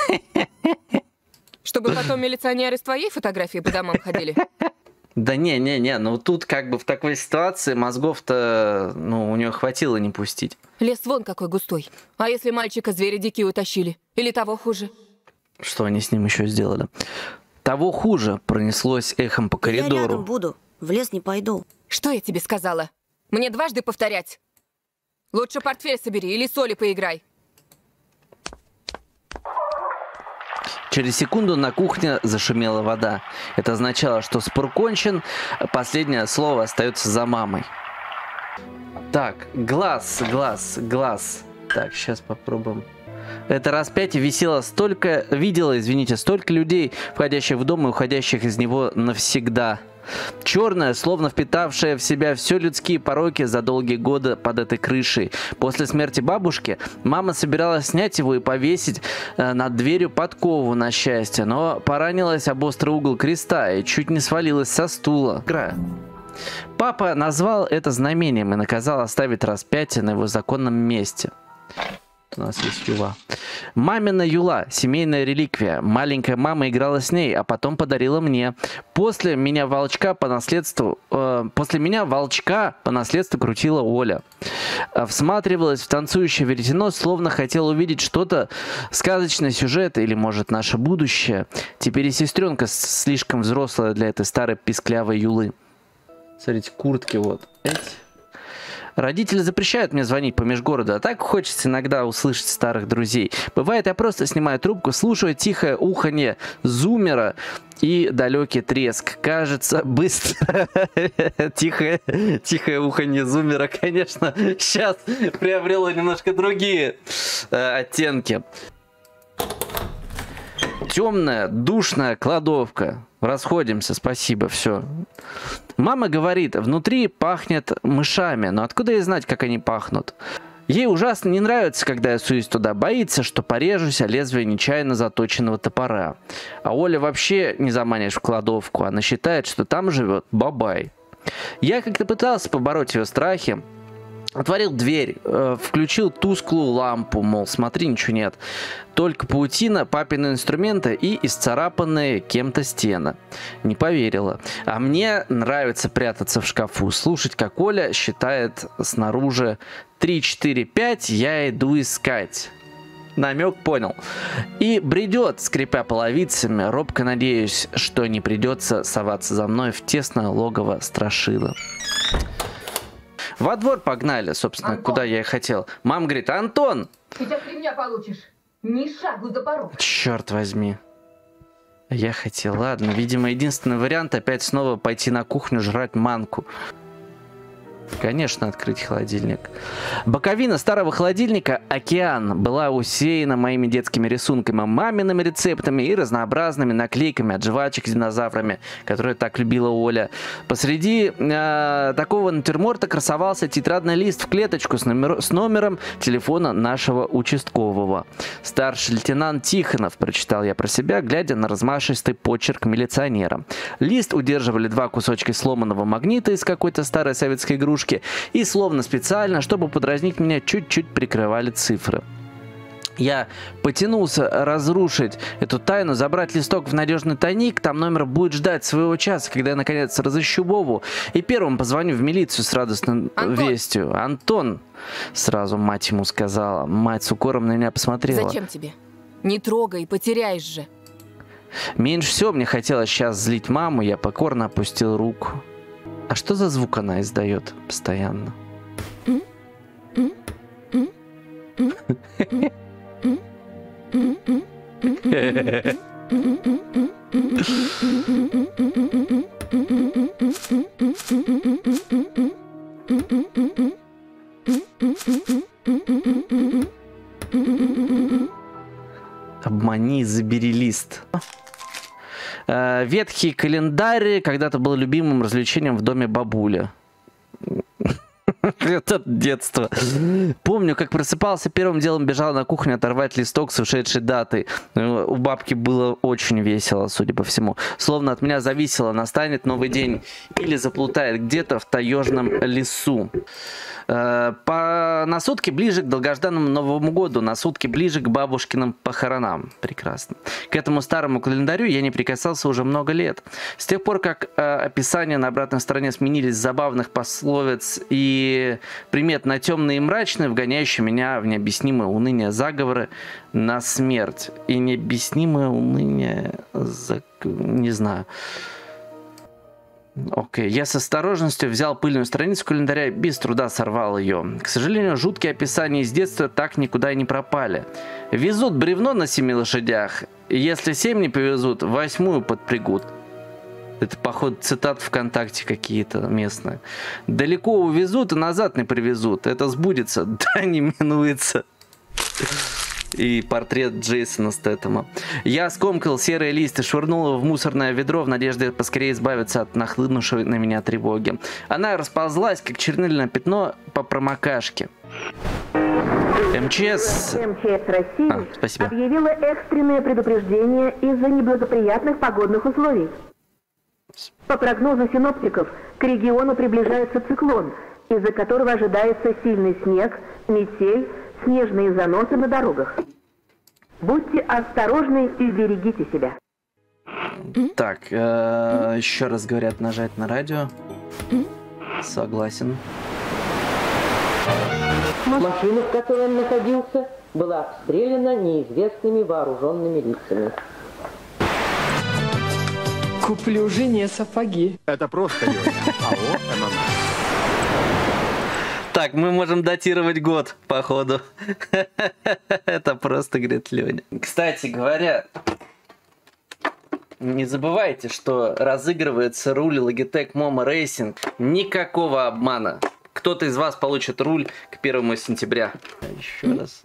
B: Чтобы потом милиционеры с твоей фотографией по домам ходили.
A: Да не, ну тут как бы в такой ситуации мозгов-то, у нее хватило не пустить.
B: Лес вон какой густой. А если мальчика звери дикие утащили? Или того хуже?
A: Что они с ним еще сделали? Того хуже пронеслось эхом по коридору.
F: Я рядом буду, в лес не пойду.
B: Что я тебе сказала? Мне дважды повторять. Лучше портфель собери или соли поиграй.
A: Через секунду на кухне зашумела вода. Это означало, что спор кончен, последнее слово остается за мамой. Так, глаз. Так, сейчас попробуем. Это распятие видело столько людей, входящих в дом и уходящих из него навсегда. Черная, словно впитавшая в себя все людские пороки за долгие годы под этой крышей. После смерти бабушки мама собиралась снять его и повесить над дверью подкову на счастье, но поранилась об острый угол креста и чуть не свалилась со стула. Папа назвал это знамением и наказал оставить распятие на его законном месте. У нас есть юла. Мамина юла, семейная реликвия. Маленькая мама играла с ней, а потом подарила мне. После меня волчка по наследству крутила Оля. Всматривалась в танцующее веретено, словно хотела увидеть что-то, сказочный сюжет или, может, наше будущее. Теперь и сестренка слишком взрослая для этой старой писклявой юлы. Смотрите, куртки вот эти. Родители запрещают мне звонить по межгороду, а так хочется иногда услышать старых друзей. Бывает, я просто снимаю трубку, слушаю тихое уханье зумера и далекий треск. Кажется, быстро. Тихое уханье зумера, конечно, сейчас приобрело немножко другие оттенки. Темная, душная кладовка. Расходимся, спасибо, все. Мама говорит, внутри пахнет мышами, но откуда ей знать, как они пахнут? Ей ужасно не нравится, когда я суюсь туда, боится, что порежусь о лезвие нечаянно заточенного топора. А Оля вообще не заманишь в кладовку, она считает, что там живет бабай. Я как-то пытался побороть ее страхи. Отворил дверь, включил тусклую лампу, мол, смотри, ничего нет. Только паутина, папины инструменты и исцарапанные кем-то стены. Не поверила. А мне нравится прятаться в шкафу, слушать, как Оля считает снаружи 3, 4, 5, я иду искать. Намек понял. И бредет, скрипя половицами, робко надеюсь, что не придется соваться за мной в тесное логово страшила. Во двор погнали, собственно,
B: Антон!
A: куда я и хотел. Мама говорит, Антон!
B: Сейчас ремня получишь. Ни шагу за порог.
A: Черт возьми. Я хотел, ладно. Видимо, единственный вариант опять снова пойти на кухню жрать манку. Конечно, открыть холодильник. Боковина старого холодильника «Океан» была усеяна моими детскими рисунками, мамиными рецептами и разнообразными наклейками от жвачек с динозаврами, которые так любила Оля. Посреди такого натюрморта красовался тетрадный лист в клеточку с номером телефона нашего участкового. «Старший лейтенант Тихонов», прочитал я про себя, глядя на размашистый почерк милиционера. Лист удерживали 2 кусочка сломанного магнита из какой-то старой советской игрушки, и словно специально, чтобы подразнить меня, чуть-чуть прикрывали цифры. Я потянулся разрушить эту тайну, забрать листок в надежный тайник, там номер будет ждать своего часа, когда я наконец разыщу Вову, и первым позвоню в милицию с радостной вестью. Антон, сразу мать ему сказала. Мать с укором на меня посмотрела.
B: Зачем тебе? Не трогай, потеряешь же.
A: Меньше всего мне хотелось сейчас злить маму, я покорно опустил руку. А что за звук она издает постоянно? Обмани, забери лист. Ветхий календарь когда-то был любимым развлечением в доме бабуля. Это детство. Помню, как просыпался, первым делом бежал на кухню оторвать листок с ушедшей датой. У бабки было очень весело, судя по всему. Словно от меня зависело, настанет новый день или заплутает где-то в таежном лесу. На сутки ближе к долгожданному Новому году, на сутки ближе к бабушкиным похоронам. Прекрасно. К этому старому календарю я не прикасался уже много лет. С тех пор, как описания на обратной стороне сменились с забавных пословиц и примет на темные и мрачные, вгоняющие меня в необъяснимое уныние заговоры на смерть. И необъяснимое уныние... Не знаю... Окей, я с осторожностью взял пыльную страницу календаря и без труда сорвал ее. К сожалению, жуткие описания из детства так никуда и не пропали. Везут бревно на 7 лошадях, и если 7 не повезут, 8 подпрягут. Это, походу, цитат ВКонтакте какие-то местные. Далеко увезут и назад не привезут. Это сбудется, да не минуется. И портрет Джейсона Стэтэма. Я скомкал серые листы, швырнул его в мусорное ведро в надежде поскорее избавиться от нахлынувшей на меня тревоги. Она расползлась, как чернильное пятно по промокашке. МЧС
H: России
A: спасибо.
H: объявила экстренное предупреждение из-за неблагоприятных погодных условий. По прогнозу синоптиков, к региону приближается циклон, из-за которого ожидается сильный снег, метель, снежные заносы на дорогах. Будьте осторожны и берегите себя.
A: Так, еще раз говорят нажать на радио. Согласен.
I: Машина, в которой он находился, была обстреляна неизвестными вооруженными лицами.
J: Куплю жене сапоги.
E: Это просто Лёня. АО ММ.
A: Так, мы можем датировать год, походу. Это просто, говорит Лёня. Кстати говоря, не забывайте, что разыгрывается руль Logitech Momo Racing. Никакого обмана. Кто-то из вас получит руль к 1 сентября. Еще раз.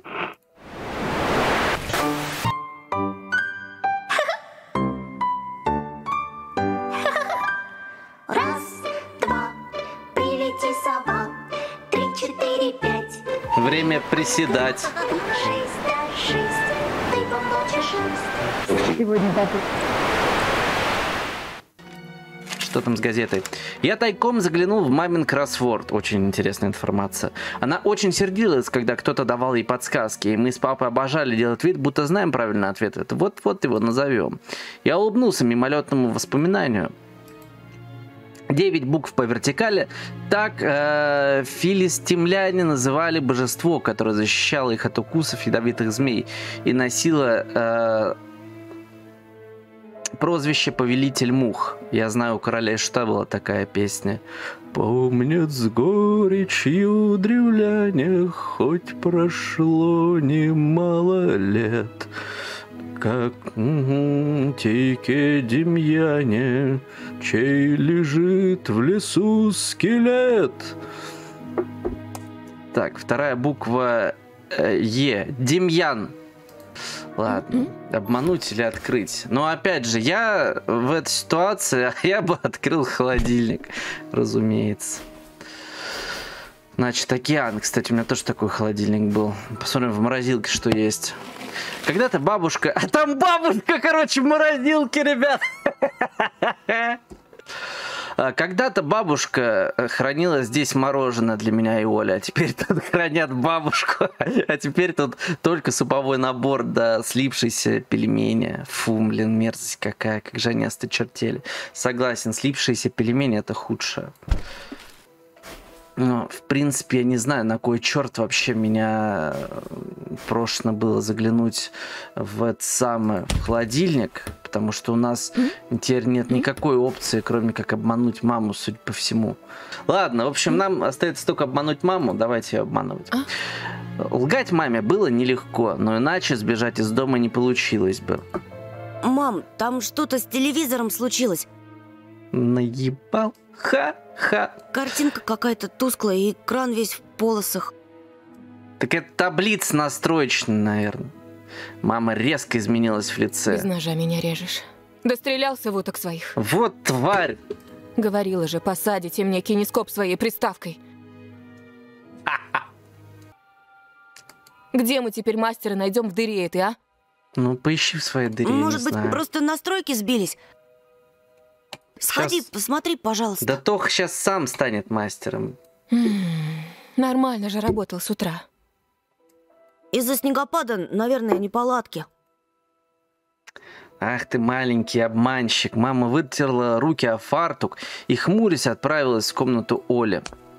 D: Раз, два, прилети, сова. 3, 4, 5.
A: Время приседать.
D: 6, да, 6. Ты получишь 6.
J: Сегодня даты.
A: Что там с газетой? Я тайком заглянул в мамин кроссворд. Очень интересная информация. Она очень сердилась, когда кто-то давал ей подсказки. И мы с папой обожали делать вид, будто знаем правильный ответ. Это вот его назовем. Я улыбнулся мимолетному воспоминанию. 9 букв по вертикали. Так филистимляне называли божество, которое защищало их от укусов ядовитых змей и носило прозвище «Повелитель мух». Я знаю, у Короля и Шута была такая песня. «Помнят с горечью древляне, хоть прошло немало лет, как Тейке Демьяне, чей лежит в лесу скелет». Так, вторая буква Е. Демьян. Ладно, обмануть или открыть. Но опять же, я в этой ситуации, я бы открыл холодильник, разумеется. Значит, океан. Кстати, у меня тоже такой холодильник был. Посмотрим в морозилке, что есть. Когда-то бабушка... А там бабушка, короче, в морозилке, ребят! Когда-то бабушка хранила здесь мороженое для меня и Оли, а теперь тут хранят бабушку, а теперь тут только суповой набор, да, слипшиеся пельмени. Фу, блин, мерзость какая, как же они осточертели. Согласен, слипшиеся пельмени — это худшее. Но, в принципе, я не знаю, на кой черт вообще меня прошло было заглянуть в этот самый холодильник, потому что у нас теперь нет никакой опции, кроме как обмануть маму, судя по всему. Ладно, в общем, нам остается только обмануть маму, давайте ее обманывать. Лгать маме было нелегко, но иначе сбежать из дома не получилось бы.
F: Мам, там что-то с телевизором случилось.
A: Наебал? Ха-ха.
F: Картинка какая-то тусклая, и экран весь в полосах.
A: Так это таблица настроечная, наверное. Мама резко изменилась в лице.
B: Без ножа меня режешь. Дострелялся в уток своих.
A: Вот тварь.
B: Говорила же, посадите мне кинескоп своей приставкой. Где мы теперь мастера найдем в дыре этой, а?
A: Ну, поищи в своей дыре,
F: Может быть, просто настройки сбились? Сходи, посмотри, пожалуйста.
A: Да Тоха сейчас сам станет мастером.
B: Нормально же работал с утра.
F: Из-за снегопада, наверное, неполадки.
A: Ах ты маленький обманщик. Мама вытерла руки о фартук и, хмурясь, отправилась в комнату Оли.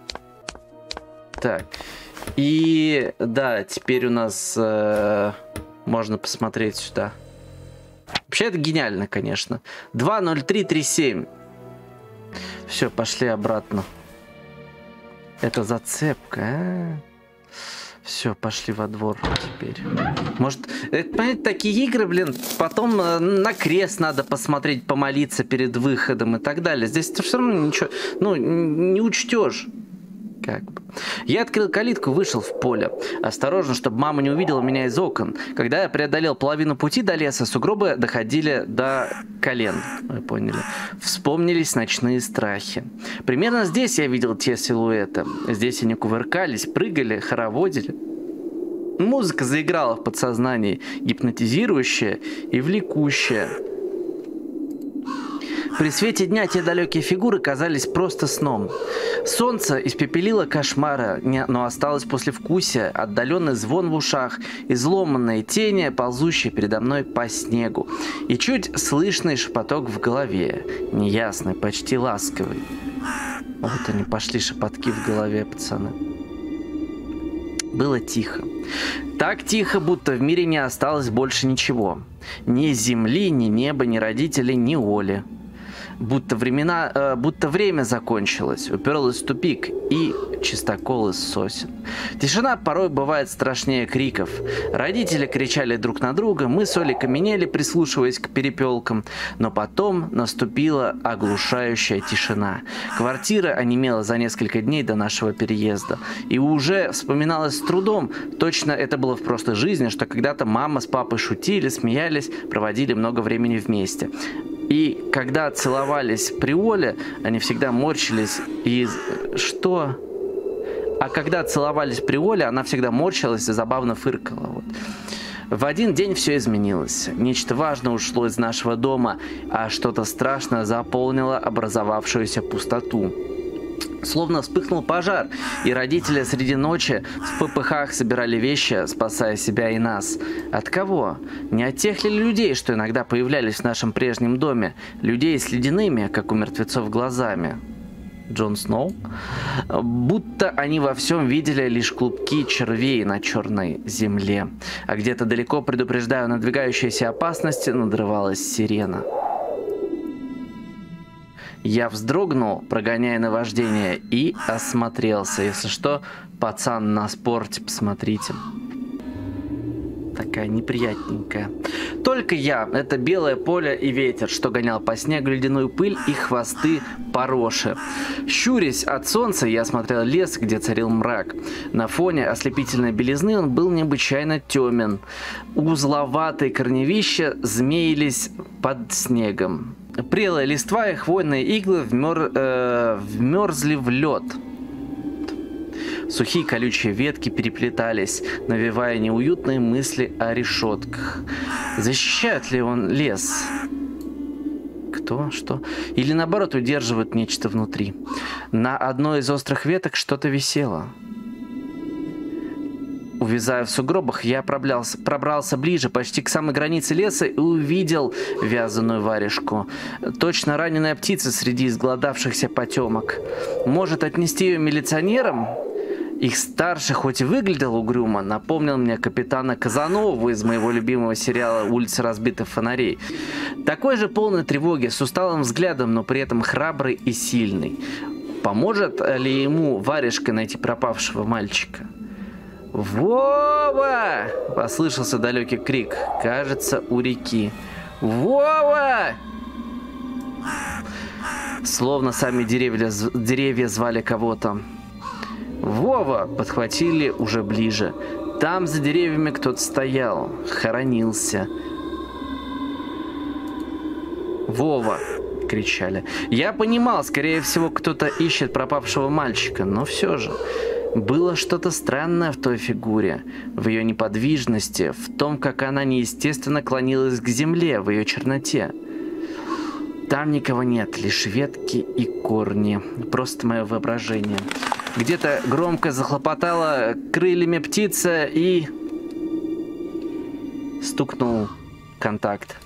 A: Так. И да, теперь у нас можно посмотреть сюда. Вообще это гениально, конечно. 20337. Все, пошли обратно. Это зацепка. Все, пошли во двор теперь. Может, понимаете, такие игры, блин, потом на крест надо посмотреть, помолиться перед выходом и так далее. Здесь ты все равно ничего, ну, не учтешь. Как бы. Я открыл калитку и вышел в поле. Осторожно, чтобы мама не увидела меня из окон. Когда я преодолел половину пути до леса, сугробы доходили до колен. Вы поняли. Вспомнились ночные страхи. Примерно здесь я видел те силуэты. Здесь они кувыркались, прыгали, хороводили. Музыка заиграла в подсознании, гипнотизирующая и влекущая. При свете дня те далекие фигуры казались просто сном. Солнце испепелило кошмара, но осталось послевкусие, отдаленный звон в ушах, изломанные тени, ползущие передо мной по снегу, и чуть слышный шепоток в голове, неясный, почти ласковый. Вот они пошли, шепотки в голове, пацаны. Было тихо. Так тихо, будто в мире не осталось больше ничего. Ни земли, ни неба, ни родителей, ни Оли. Будто время закончилось, уперлось в тупик и чистокол из сосен. Тишина порой бывает страшнее криков. Родители кричали друг на друга, мы с Олей каменели, прислушиваясь к перепелкам. Но потом наступила оглушающая тишина. Квартира онемела за несколько дней до нашего переезда. И уже вспоминалось с трудом, точно это было в прошлой жизни, что когда-то мама с папой шутили, смеялись, проводили много времени вместе. И когда целовались при Оле, они всегда морщились и... Что? А когда целовались при Оле, она всегда морщилась и забавно фыркала. Вот. В один день все изменилось. Нечто важное ушло из нашего дома, а что-то страшное заполнило образовавшуюся пустоту. Словно вспыхнул пожар, и родители среди ночи в попыхах собирали вещи, спасая себя и нас. От кого? Не от тех ли людей, что иногда появлялись в нашем прежнем доме? Людей с ледяными, как у мертвецов, глазами. Джон Сноу? Будто они во всем видели лишь клубки червей на черной земле. А где-то далеко, предупреждая о надвигающейся опасности, надрывалась сирена. Я вздрогнул, прогоняя наваждение, и осмотрелся. Если что, пацан на спорте, посмотрите. Такая неприятненькая. Только я. Это белое поле и ветер, что гонял по снегу ледяную пыль и хвосты пороши. Щурясь от солнца, я смотрел лес, где царил мрак. На фоне ослепительной белизны он был необычайно темен. Узловатые корневища змеились под снегом. Прелая листва и хвойные иглы вмерзли в лед. Сухие колючие ветки переплетались, навевая неуютные мысли о решетках. Защищает ли он лес? Кто? Что? Или наоборот удерживает нечто внутри? На одной из острых веток что-то висело. Увязая в сугробах, я пробрался ближе, почти к самой границе леса, и увидел вязаную варежку. Точно раненая птица среди изголодавшихся потемок. Может, отнести ее милиционерам? Их старший, хоть и выглядел угрюмо, напомнил мне капитана Казанову из моего любимого сериала «Улица разбитых фонарей». Такой же полной тревоги, с усталым взглядом, но при этом храбрый и сильный. Поможет ли ему варежка найти пропавшего мальчика? «Вова!» – послышался далекий крик. Кажется, у реки. «Вова!» Словно сами деревья звали кого-то. «Вова!» – подхватили уже ближе. Там за деревьями кто-то стоял, хоронился. «Вова!» – кричали. Я понимал, скорее всего, кто-то ищет пропавшего мальчика, но все же. Было что-то странное в той фигуре, в ее неподвижности, в том, как она неестественно клонилась к земле, в ее черноте. Там никого нет, лишь ветки и корни. Просто мое воображение. Где-то громко захлопотала крыльями птица и... стукнул контакт.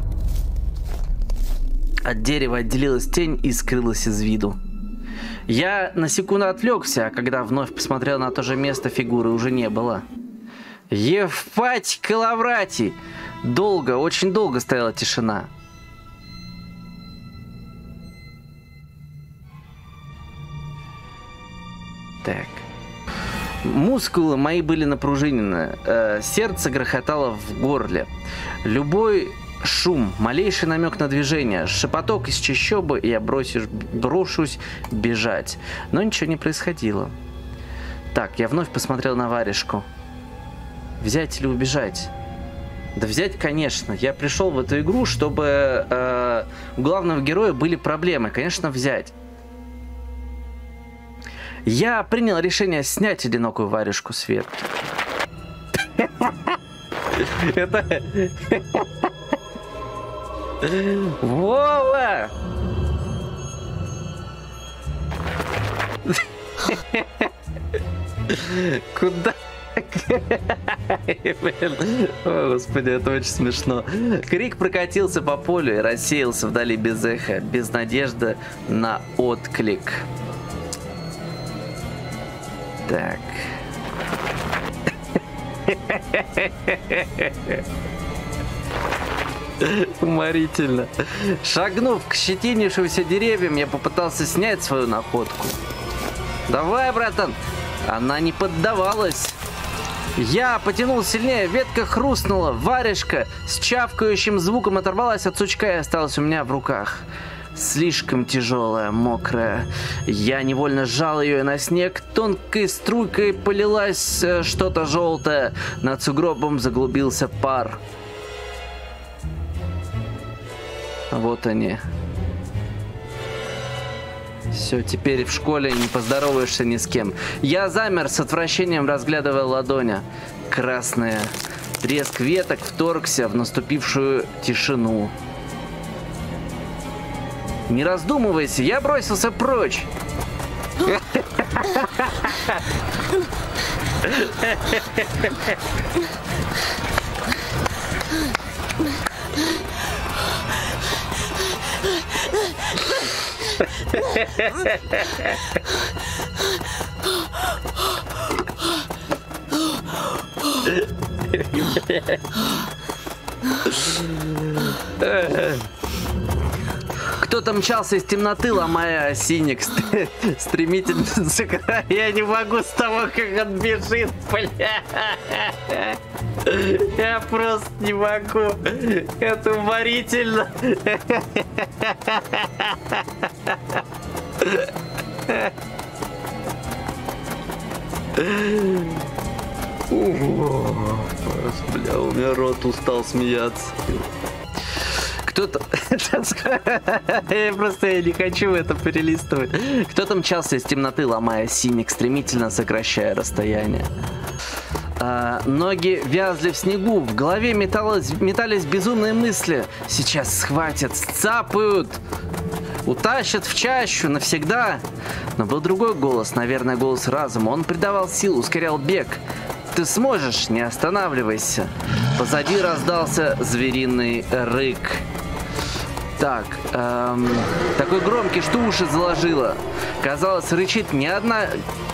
A: От дерева отделилась тень и скрылась из виду. Я на секунду отвлекся, а когда вновь посмотрел на то же место, фигуры уже не было. Евпатий Лавратий! Долго, очень долго стояла тишина. Так. Мускулы мои были напружинены, сердце грохотало в горле. Любой шум, малейший намек на движение, шепоток из чащобы, и я брошусь бежать. Но ничего не происходило. Так, я вновь посмотрел на варежку. Взять или убежать? Да взять, конечно. Я пришел в эту игру, чтобы у главного героя были проблемы. Конечно, взять. Я принял решение снять одинокую варежку с ветки. Это... Вова! Куда? О, господи, это очень смешно. Крик прокатился по полю и рассеялся вдали без эха, без надежды на отклик. Так. Уморительно. Шагнув к щетинившимся деревьям, я попытался снять свою находку. Давай, братан! Она не поддавалась. Я потянул сильнее, ветка хрустнула, варежка с чавкающим звуком оторвалась от сучка и осталась у меня в руках. Слишком тяжелая, мокрая. Я невольно сжал ее на снег. Тонкой струйкой полилось что-то желтое. Над сугробом заглубился пар. Вот они. Все, теперь в школе не поздороваешься ни с кем. Я замер с отвращением, разглядывая ладони. Красная. Треск веток вторгся в наступившую тишину. Не раздумывайся, я бросился прочь. Кто-то мчался из темноты, ломая осинник. Стремительно. Я не могу с того, как он бежит, бля. Я просто не могу. Это уморительно. Бля, у меня рот устал смеяться. Кто-то... Я не хочу это перелистывать. Кто-то мчался из темноты, ломая осинник, стремительно сокращая расстояние. Ноги вязли в снегу, в голове метались безумные мысли. Сейчас схватят, сцапают, утащат в чащу навсегда. Но был другой голос, наверное, голос разума. Он придавал силу, ускорял бег. Ты сможешь, не останавливайся. Позади раздался звериный рык. Так, такой громкий, что уши заложило. Казалось, рычит не одна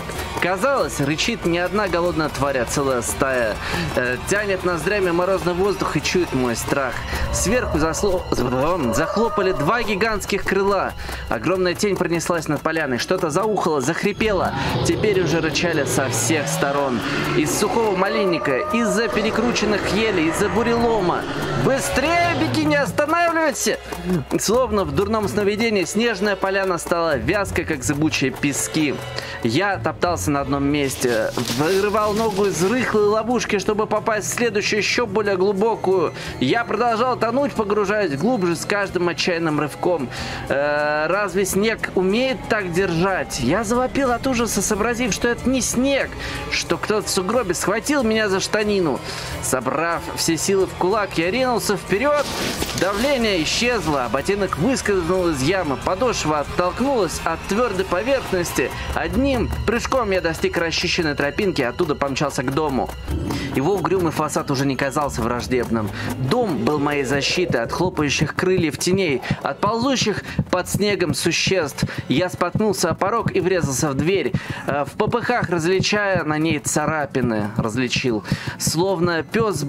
A: голодная тварь, а целая стая. Тянет ноздрями морозный воздух и чует мой страх. Сверху захлопали два гигантских крыла. Огромная тень пронеслась над поляной. Что-то заухало, захрипело. Теперь уже рычали со всех сторон. Из сухого малинника, из-за перекрученных елей, из-за бурелома. Быстрее беги, не останавливайся! Словно в дурном сновидении снежная поляна стала вязкой, как зыбучие пески. Я топтался на одном месте, вырывал ногу из рыхлой ловушки, чтобы попасть в следующую, еще более глубокую. Я продолжал тонуть, погружаясь глубже с каждым отчаянным рывком. Разве снег умеет так держать? Я завопил от ужаса, сообразив, что это не снег, что кто-то в сугробе схватил меня за штанину. Собрав все силы в кулак, я ринулся вперед. Давление исчезло, а ботинок выскользнул из ямы. Подошва оттолкнулась от твердой поверхности. Одним прыжком я достиг расчищенной тропинки и оттуда помчался к дому. Его угрюмый фасад уже не казался враждебным. Дом был моей защитой от хлопающих крыльев теней, от ползущих под снегом существ. Я споткнулся о порог и врезался в дверь. В попыхах, различая на ней царапины, различил. Словно пес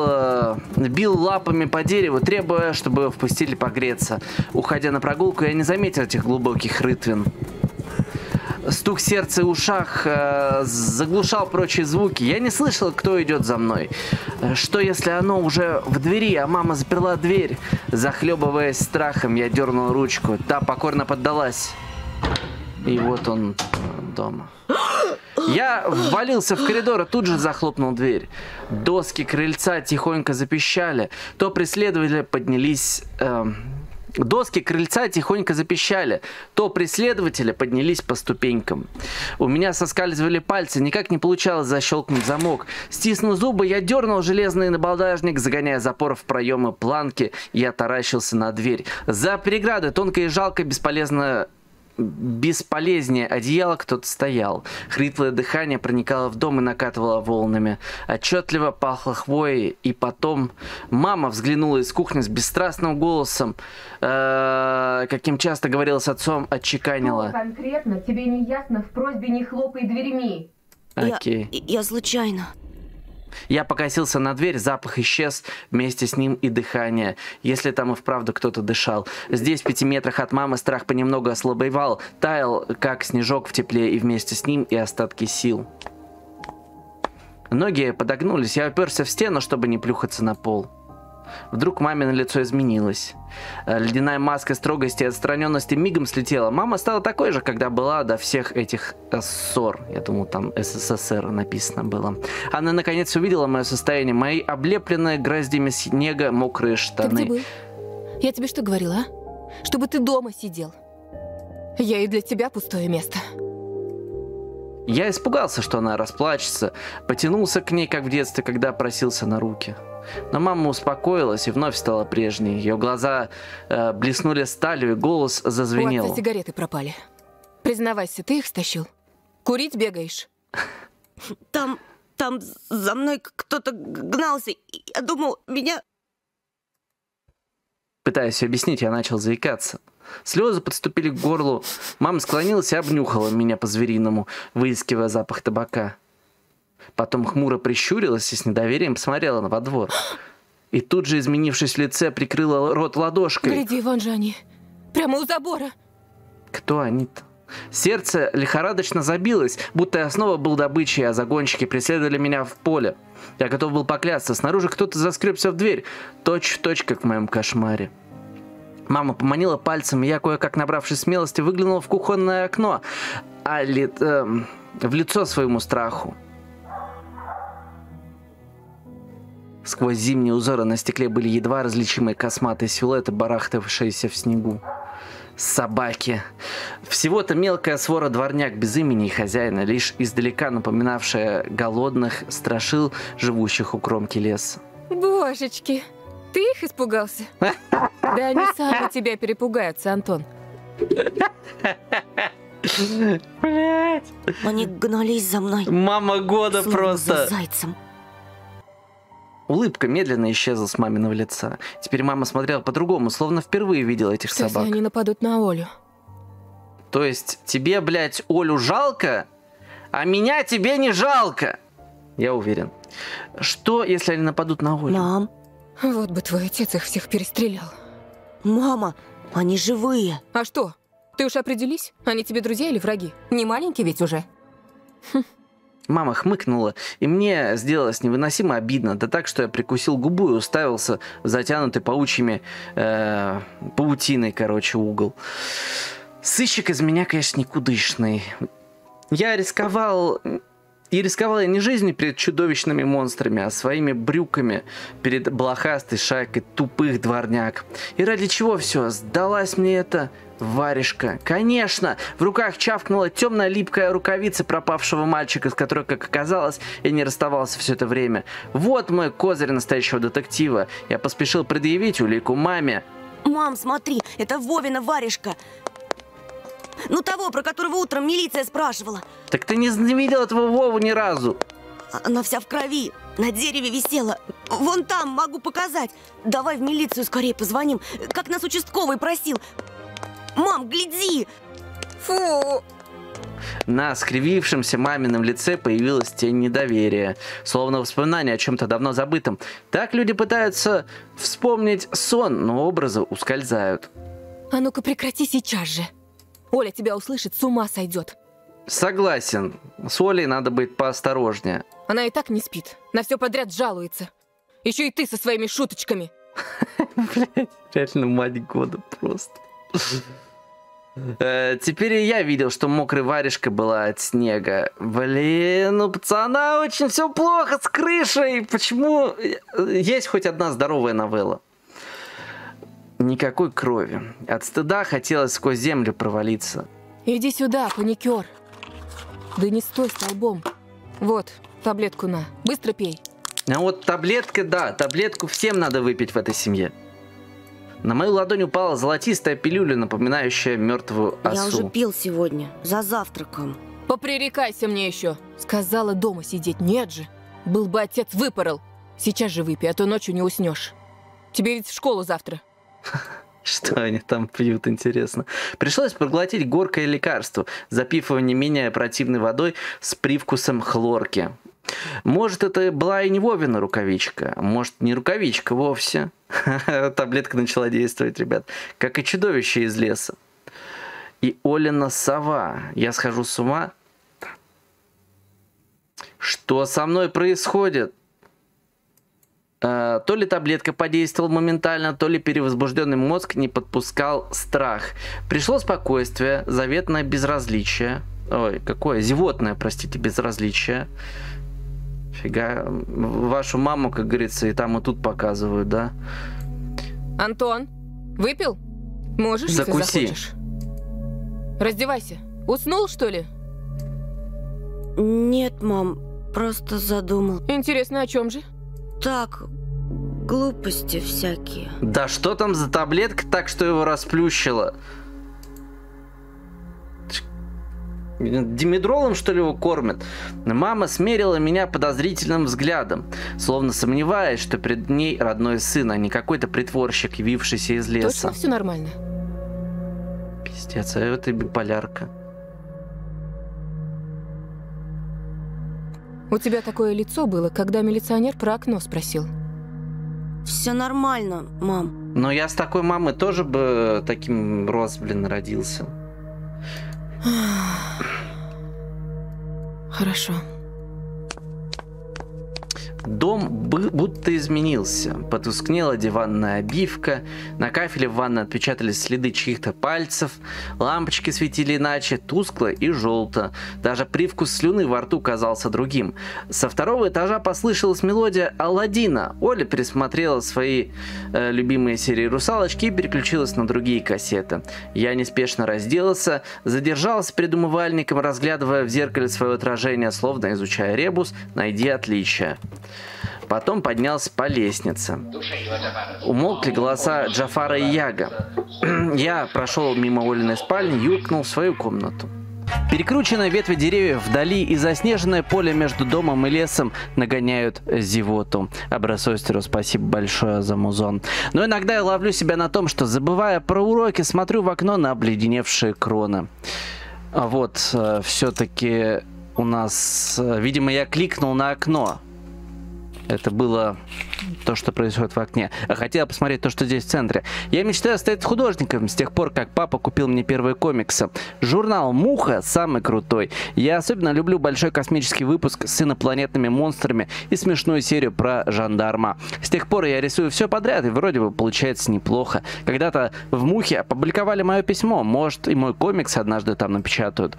A: бил лапами по дереву, требуя, чтобы его впустили погреться. Уходя на прогулку, я не заметил этих глубоких рытвин. Стук сердца в ушах заглушал прочие звуки. Я не слышал, кто идет за мной. Что, если оно уже в двери, а мама заперла дверь? Захлебываясь страхом, я дернул ручку. Та покорно поддалась. И вот он дома. Я ввалился в коридор и тут же захлопнул дверь. Доски крыльца тихонько запищали. То преследователи поднялись... Доски крыльца тихонько запищали. То преследователи поднялись по ступенькам. У меня соскальзывали пальцы, никак не получалось защелкнуть замок. Стиснув зубы, я дернул железный набалдажник, загоняя запор в проемы планки. Я таращился на дверь. За преградой, тонко и жалко, бесполезнее одеяло кто-то стоял. Хриплое дыхание проникало в дом и накатывало волнами. Отчетливо пахло хвоей. И потом мама взглянула из кухни с бесстрастным голосом, каким часто говорила с отцом, отчеканила.
H: Что конкретно тебе не ясно в просьбе «не хлопай дверьми»?
A: Окей.
F: Я случайно.
A: Я покосился на дверь, запах исчез, вместе с ним и дыхание, если там и вправду кто-то дышал. Здесь, в 5 метрах от мамы, страх понемногу ослабевал, таял, как снежок в тепле, и вместе с ним и остатки сил. Ноги подогнулись, я уперся в стену, чтобы не плюхаться на пол. Вдруг мамино лицо изменилось. Ледяная маска строгости и отстраненности мигом слетела. Мама стала такой же, когда была до всех этих ссор. Я думал, там СССР написано было. Она наконец увидела мое состояние. Мои облепленные гроздями снега мокрые штаны.
B: Ты где был? Я тебе что говорила, а? Чтобы ты дома сидел. Я и для тебя пустое место.
A: Я испугался, что она расплачется. Потянулся к ней, как в детстве, когда просился на руки. Но мама успокоилась и вновь стала прежней. Ее глаза блеснули сталью, и голос зазвенел.
B: У отца сигареты пропали. Признавайся, ты их стащил? Курить бегаешь?
F: Там за мной кто-то гнался. Я думал, меня...
A: Пытаясь объяснить, я начал заикаться. Слезы подступили к горлу. Мама склонилась и обнюхала меня по-звериному, выискивая запах табака. Потом хмуро прищурилась и с недоверием посмотрела во двор. И тут же, изменившись в лице, прикрыла рот ладошкой.
B: Гляди, вон же они. Прямо у забора.
A: Кто они-то? Сердце лихорадочно забилось, будто я снова был добычей, а загонщики преследовали меня в поле. Я готов был поклясться. Снаружи кто-то заскребся в дверь, точь-в-точь, как в моем кошмаре. Мама поманила пальцем, и я, кое-как набравшись смелости, выглянул в кухонное окно, в лицо своему страху. Сквозь зимние узоры на стекле были едва различимые косматые силуэты, барахтавшиеся в снегу. Собаки. Всего-то мелкая свора дворняк без имени и хозяина, лишь издалека напоминавшая голодных страшил, живущих у кромки леса.
B: Божечки, ты их испугался? Да они сами тебя перепугаются, Антон.
A: Блять.
F: Они гнались за мной.
A: Мама года
F: словно
A: просто.
F: за зайцем.
A: Улыбка медленно исчезла с маминого лица. Теперь мама смотрела по-другому, словно впервые видела этих
B: Что,
A: собак.
B: если они нападут на Олю?
A: То есть тебе, блядь, Олю жалко, а меня тебе не жалко? Я уверен. Что, если они нападут на Олю?
F: Мам.
B: Вот бы твой отец их всех перестрелял.
F: Мама, они живые.
B: А что? Ты уж определись, они тебе друзья или враги? Не маленький ведь уже.
A: Мама хмыкнула, и мне сделалось невыносимо обидно, да так, что я прикусил губу и уставился в затянутый паучьими паутиной, угол. Сыщик из меня, конечно, никудышный. Я рисковал я не жизнью перед чудовищными монстрами, а своими брюками перед блохастой шайкой тупых дворняк. И ради чего все? Сдалась мне эта варежка. Конечно, в руках чавкнула темная липкая рукавица пропавшего мальчика, с которой, как оказалось, я не расставался все это время. Вот мой козырь настоящего детектива. Я поспешил предъявить улику маме.
F: Мам, смотри, это Вовина варежка. Ну того, про которого утром милиция спрашивала.
A: Так ты не видел этого Вову ни разу.
F: Она вся в крови, на дереве висела. Вон там, могу показать. Давай в милицию скорее позвоним, как нас участковый просил. Мам, гляди!
B: Фу!
A: На скривившемся мамином лице появилась тень недоверия, словно воспоминание о чем-то давно забытом. Так люди пытаются вспомнить сон, но образы ускользают.
B: А ну-ка прекрати сейчас же. Оля тебя услышит, с ума сойдет.
A: Согласен. С Олей надо быть поосторожнее.
B: Она и так не спит. На все подряд жалуется. Еще и ты со своими шуточками.
A: Блять, реально мать года просто. Теперь и я видел, что мокрая варежка была от снега. Блин, у пацана очень все плохо с крышей. Почему есть хоть одна здоровая новелла? Никакой крови. От стыда хотелось сквозь землю провалиться.
B: Иди сюда, паникер. Да не стой столбом. Вот, таблетку на. Быстро пей.
A: А вот таблетка, да, таблетку всем надо выпить в этой семье. На мою ладонь упала золотистая пилюля, напоминающая мертвую осу.
F: Я уже пил сегодня, за завтраком.
B: Попререкайся мне еще. Сказала дома сидеть. Нет же. Был бы отец, выпорол. Сейчас же выпей, а то ночью не уснешь. Тебе ведь в школу завтра.
A: Что они там пьют, интересно. Пришлось проглотить горькое лекарство, запив его не менее противной водой с привкусом хлорки. Может, это была и не Вовина рукавичка, может, не рукавичка вовсе. Таблетка начала действовать, ребят, как и чудовище из леса. И Олина сова. Я схожу с ума? Что со мной происходит? То ли таблетка подействовала моментально, то ли перевозбужденный мозг не подпускал страх. Пришло спокойствие, заветное безразличие. Ой, какое? Зевотное, простите, безразличие. Фига. Вашу маму, как говорится, и там, и тут показывают, да?
B: Антон, выпил? Можешь,
A: закуси.
B: Если захочешь. Раздевайся. Уснул, что ли?
F: Нет, мам, просто задумал.
B: Интересно, о чем же?
F: Так, глупости всякие.
A: Да что там за таблетка так, что его расплющило? Димедролом, что ли, его кормят? Мама смерила меня подозрительным взглядом, словно сомневаясь, что перед ней родной сын, а не какой-то притворщик, явившийся из леса.
B: Точно все нормально?
A: Пиздец, а это биполярка.
B: У тебя такое лицо было, когда милиционер про окно спросил.
F: Все нормально, мам.
A: Но я с такой мамой тоже бы таким рос, блин, родился.
B: Хорошо.
A: Дом будто изменился. Потускнела диванная обивка, на кафеле в ванной отпечатались следы чьих-то пальцев, лампочки светили иначе, тускло и желто. Даже привкус слюны во рту казался другим. Со второго этажа послышалась мелодия Аладдина. Оля пересмотрела свои любимые серии «Русалочки» и переключилась на другие кассеты. Я неспешно разделся, задержался перед умывальником, разглядывая в зеркале свое отражение, словно изучая ребус «Найди отличия». Потом поднялся по лестнице. Умолкли голоса Джафара и Яга. Я прошел мимо Олиной спальни и юркнул в свою комнату. Перекрученные ветви деревьев вдали и заснеженное поле между домом и лесом нагоняют зевоту. Абрасостеру спасибо большое за музон. Но иногда я ловлю себя на том, что, забывая про уроки, смотрю в окно на обледеневшие кроны. А вот, все-таки у нас... Видимо, я кликнул на окно. Это было то, что происходит в окне. А хотел посмотреть то, что здесь в центре. Я мечтаю стать художником с тех пор, как папа купил мне первые комиксы. Журнал «Муха» самый крутой. Я особенно люблю большой космический выпуск с инопланетными монстрами и смешную серию про жандарма. С тех пор я рисую все подряд, и вроде бы получается неплохо. Когда-то в «Мухе» опубликовали мое письмо. Может, и мой комикс однажды там напечатают.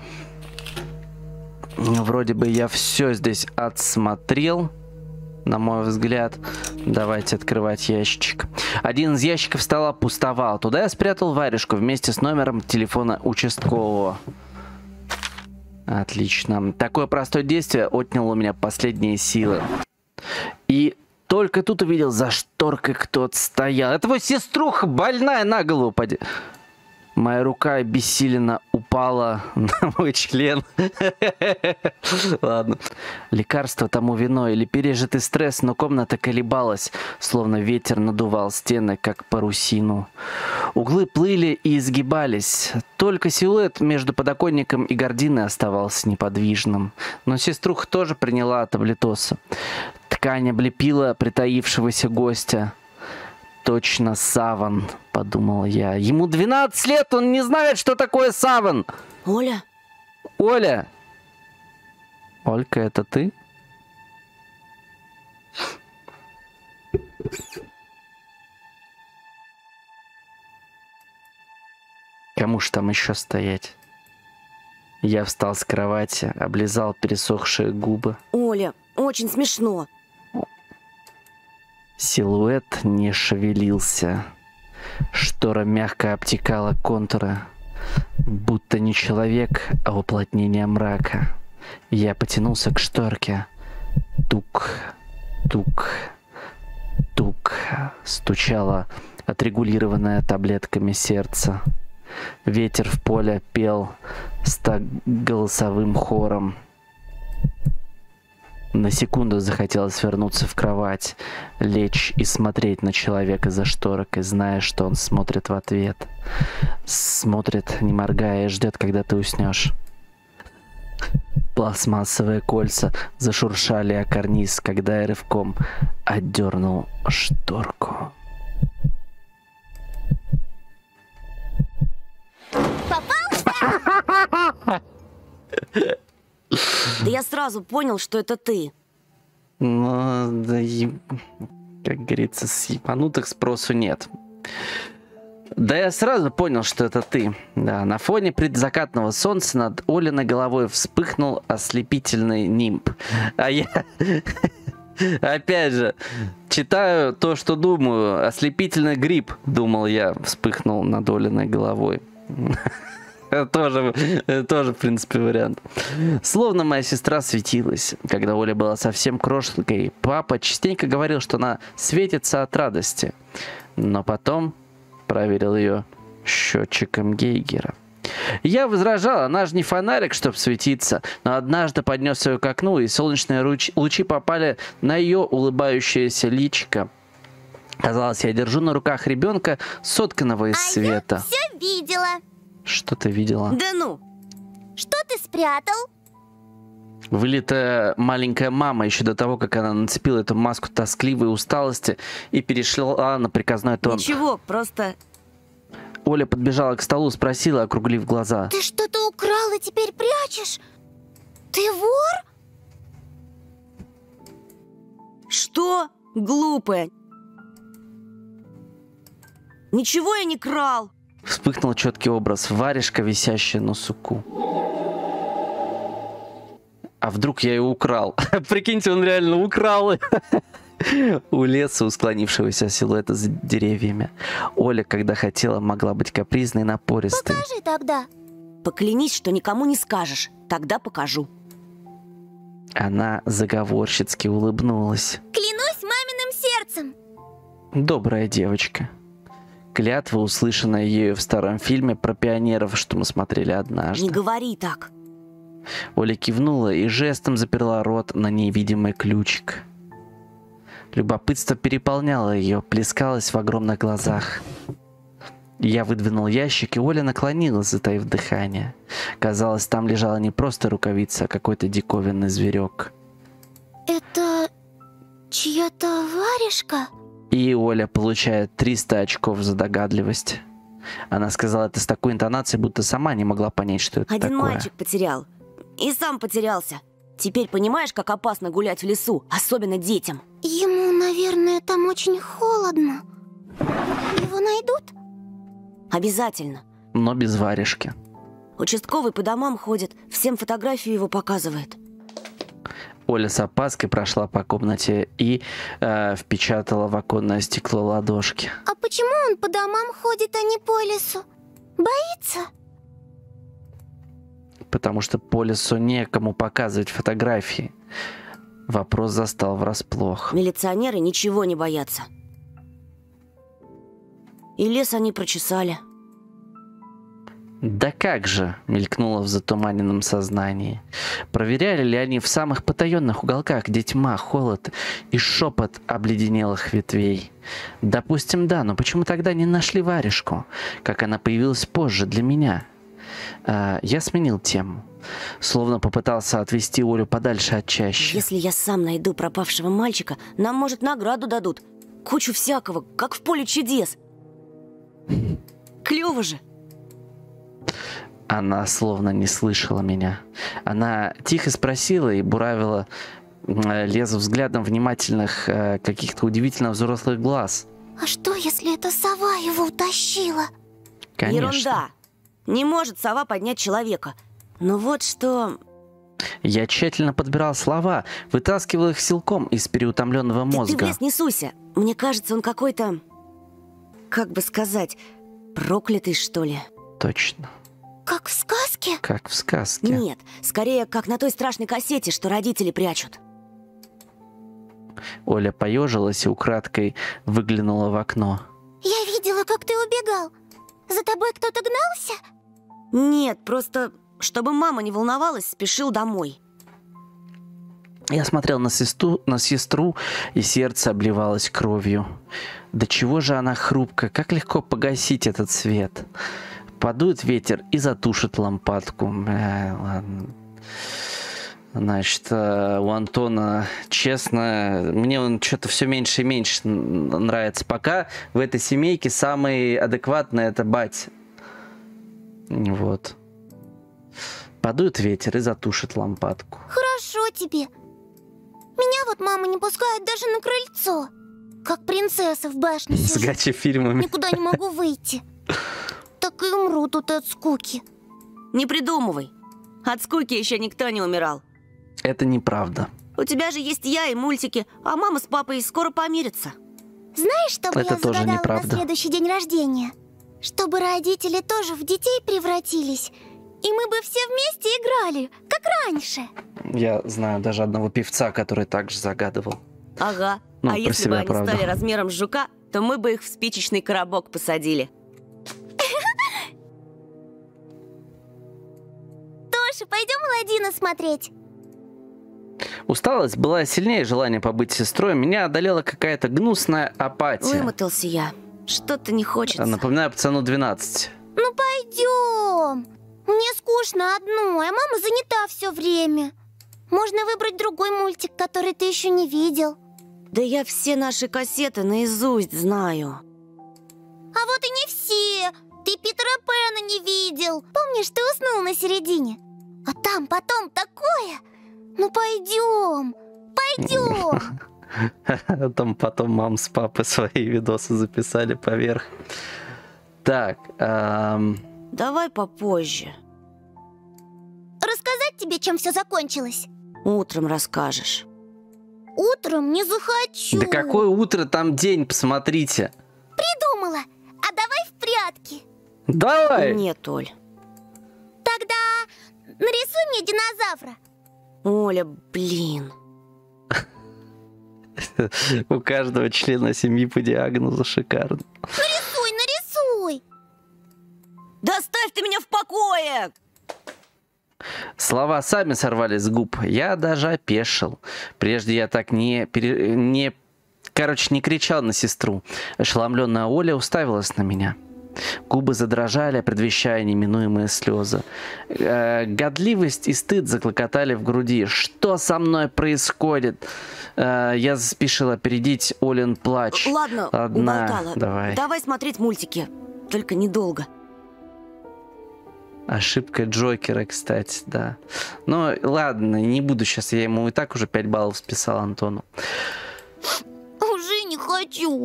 A: Вроде бы я все здесь отсмотрел. На мой взгляд, давайте открывать ящичек. Один из ящиков стола пустовал. Туда я спрятал варежку вместе с номером телефона участкового. Отлично. Такое простое действие отняло у меня последние силы. И только тут увидел, за шторкой кто-то стоял. Это твой сеструха, больная, на голову поди. Моя рука обессиленно упала на мой член. Ладно. Лекарство тому вино или пережитый стресс, но комната колебалась, словно ветер надувал стены, как парусину. Углы плыли и изгибались. Только силуэт между подоконником и гардиной оставался неподвижным. Но сеструха тоже приняла таблетосы. Ткань облепила притаившегося гостя. Точно саван, подумал я. Ему 12 лет, он не знает, что такое саван.
F: Оля?
A: Оля? Олька, это ты? Кому ж там еще стоять? Я встал с кровати, облизал пересохшие губы.
F: Оля, очень смешно.
A: Силуэт не шевелился. Штора мягко обтекала контуры, будто не человек, а уплотнение мрака. Я потянулся к шторке. Тук, тук, тук. Стучало отрегулированное таблетками сердце. Ветер в поле пел голосовым хором. На секунду захотелось вернуться в кровать, лечь и смотреть на человека за шторкой, зная, что он смотрит в ответ. Смотрит, не моргая, и ждет, когда ты уснешь. Пластмассовые кольца зашуршали о карниз, когда я рывком отдернул шторку.
F: Да я сразу понял, что это ты.
A: Ну, да, как говорится, с ебанутых спросу нет. Да я сразу понял, что это ты. Да, на фоне предзакатного солнца над Олиной головой вспыхнул ослепительный нимб. А я... Опять же, читаю то, что думаю. Ослепительный гриб, думал я, вспыхнул над Олиной головой. Тоже, в принципе, вариант. Словно моя сестра светилась, когда Оля была совсем крошкой. Папа частенько говорил, что она светится от радости. Но потом проверил ее счетчиком Гейгера. Я возражал, она же не фонарик, чтобы светиться. Но однажды поднес ее к окну, и солнечные лучи попали на ее улыбающееся личико. Казалось, я держу на руках ребенка, сотканного из света.
D: Я все видела.
A: Что ты видела?
F: Да ну!
D: Что ты спрятал?
A: Вылитая маленькая мама еще до того, как она нацепила эту маску тоскливой усталости и перешла на приказной тон.
F: Ничего, просто...
A: Оля подбежала к столу, спросила, округлив глаза.
D: Ты что-то украл и теперь прячешь? Ты вор?
F: Что? Глупая. Ничего я не крал.
A: Вспыхнул четкий образ. Варежка, висящая на суку. А вдруг я ее украл? Прикиньте, он реально украл. У леса, у склонившегося силуэта за деревьями. Оля, когда хотела, могла быть капризной и напористой.
D: Покажи тогда.
F: Поклянись, что никому не скажешь. Тогда покажу.
A: Она заговорщицки улыбнулась.
D: Клянусь маминым сердцем.
A: Добрая девочка. Клятва, услышанная ею в старом фильме про пионеров, что мы смотрели однажды.
F: Не говори так.
A: Оля кивнула и жестом заперла рот на невидимый ключик. Любопытство переполняло ее, плескалось в огромных глазах. Я выдвинул ящик, и Оля наклонилась, затаив дыхание. Казалось, там лежала не просто рукавица, а какой-то диковинный зверек.
D: Это чья-то варежка?
A: И Оля получает 300 очков за догадливость. Она сказала это с такой интонацией, будто сама не могла понять, что это
F: Один
A: такое.
F: мальчик потерял. И сам потерялся. Теперь понимаешь, как опасно гулять в лесу, особенно детям?
D: Ему, наверное, там очень холодно. Его найдут?
F: Обязательно.
A: Но без варежки.
F: Участковый по домам ходит, всем фотографию его показывает.
A: Оля с опаской прошла по комнате и впечатала в оконное стекло ладошки.
D: А почему он по домам ходит, а не по лесу? Боится?
A: Потому что по лесу некому показывать фотографии. Вопрос застал врасплох.
F: Милиционеры ничего не боятся. И лес они прочесали.
A: Да как же, мелькнуло в затуманенном сознании. Проверяли ли они в самых потаенных уголках, где тьма, холод и шепот обледенелых ветвей? Допустим, да, но почему тогда не нашли варежку, как она появилась позже для меня? Я сменил тему, словно попытался отвести Олю подальше от чащи.
F: Если я сам найду пропавшего мальчика, нам, может, награду дадут. Кучу всякого, как в поле чудес. Клево же.
A: Она словно не слышала меня. Она тихо спросила и буравила Лезу взглядом внимательных, каких-то удивительно взрослых глаз.
D: А что, если эта сова его утащила?
A: Конечно.
F: Ерунда. Не может сова поднять человека. Но вот что...
A: Я тщательно подбирал слова, вытаскивал их силком из переутомленного мозга.
F: Ты в лес не суйся. Мне кажется, он какой-то... Как бы сказать... Проклятый, что ли?
A: Точно.
D: Как в сказке?
A: Как в сказке.
F: Нет, скорее, как на той страшной кассете, что родители прячут.
A: Оля поежилась и украдкой выглянула в окно.
D: Я видела, как ты убегал. За тобой кто-то гнался?
F: Нет, просто, чтобы мама не волновалась, спешил домой.
A: Я смотрел на сестру, и сердце обливалось кровью. До чего же она хрупкая, как легко погасить этот свет. Подует ветер и затушит лампадку. Ладно. Значит, у Антона, честно, мне он что-то все меньше и меньше нравится. Пока в этой семейке самый адекватный это батя. Вот. Подует ветер и затушит лампадку.
D: Хорошо тебе. Меня вот мама не пускает даже на крыльцо. Как принцесса в башне
A: сижу. С гача-фильмами.
D: Никуда не могу выйти. Так и умру тут от скуки.
F: Не придумывай. От скуки еще никто не умирал.
A: Это неправда.
F: У тебя же есть я и мультики, а мама с папой скоро помирятся.
D: Знаешь, что бы
A: это
D: я
A: тоже
D: загадала
A: неправда.
D: на следующий день рождения? Чтобы родители тоже в детей превратились, и мы бы все вместе играли, как раньше.
A: Я знаю даже одного певца, который также загадывал.
F: Ага.
A: Ну,
F: а если бы они стали размером с жука, то мы бы их в спичечный коробок посадили.
D: Тоша, пойдем Аладдина смотреть?
A: Усталость была сильнее желания побыть сестрой. Меня одолела какая-то гнусная апатия.
F: Вымотался я. Что-то не хочется.
A: Напоминаю пацану 12.
D: Ну пойдем. Мне скучно одной, а мама занята все время. Можно выбрать другой мультик, который ты еще не видел.
F: Да я все наши кассеты наизусть знаю.
D: А вот и не все. Ты Питера Пэна не видел. Помнишь, ты уснул на середине? А там потом такое. Ну пойдем, пойдем.
A: Там потом мам с папой свои видосы записали поверх. Так.
F: Давай попозже.
D: Рассказать тебе, чем все закончилось?
F: Утром расскажешь.
D: Утром не захочу.
A: Да какое утро, там день, посмотрите.
D: Придумала. А давай в прятки.
A: Давай.
F: Нет, Оль.
D: Тогда нарисуй мне динозавра.
F: Оля, блин.
A: У каждого члена семьи по диагнозу шикарно.
D: Нарисуй.
F: Да оставь ты меня в покое!
A: Слова сами сорвались с губ. Я даже опешил. Прежде я так не кричал на сестру. Ошеломленная Оля уставилась на меня. Губы задрожали, предвещая неминуемые слезы. Годливость и стыд заклокотали в груди. Что со мной происходит? Я спешил опередить Олин плач.
F: Ладно, уболтала. Давай смотреть мультики. Только недолго.
A: Ошибка Джокера, кстати, да. Ну, ладно, не буду сейчас. Я ему и так уже 5 баллов списал, Антону.
D: Уже не хочу.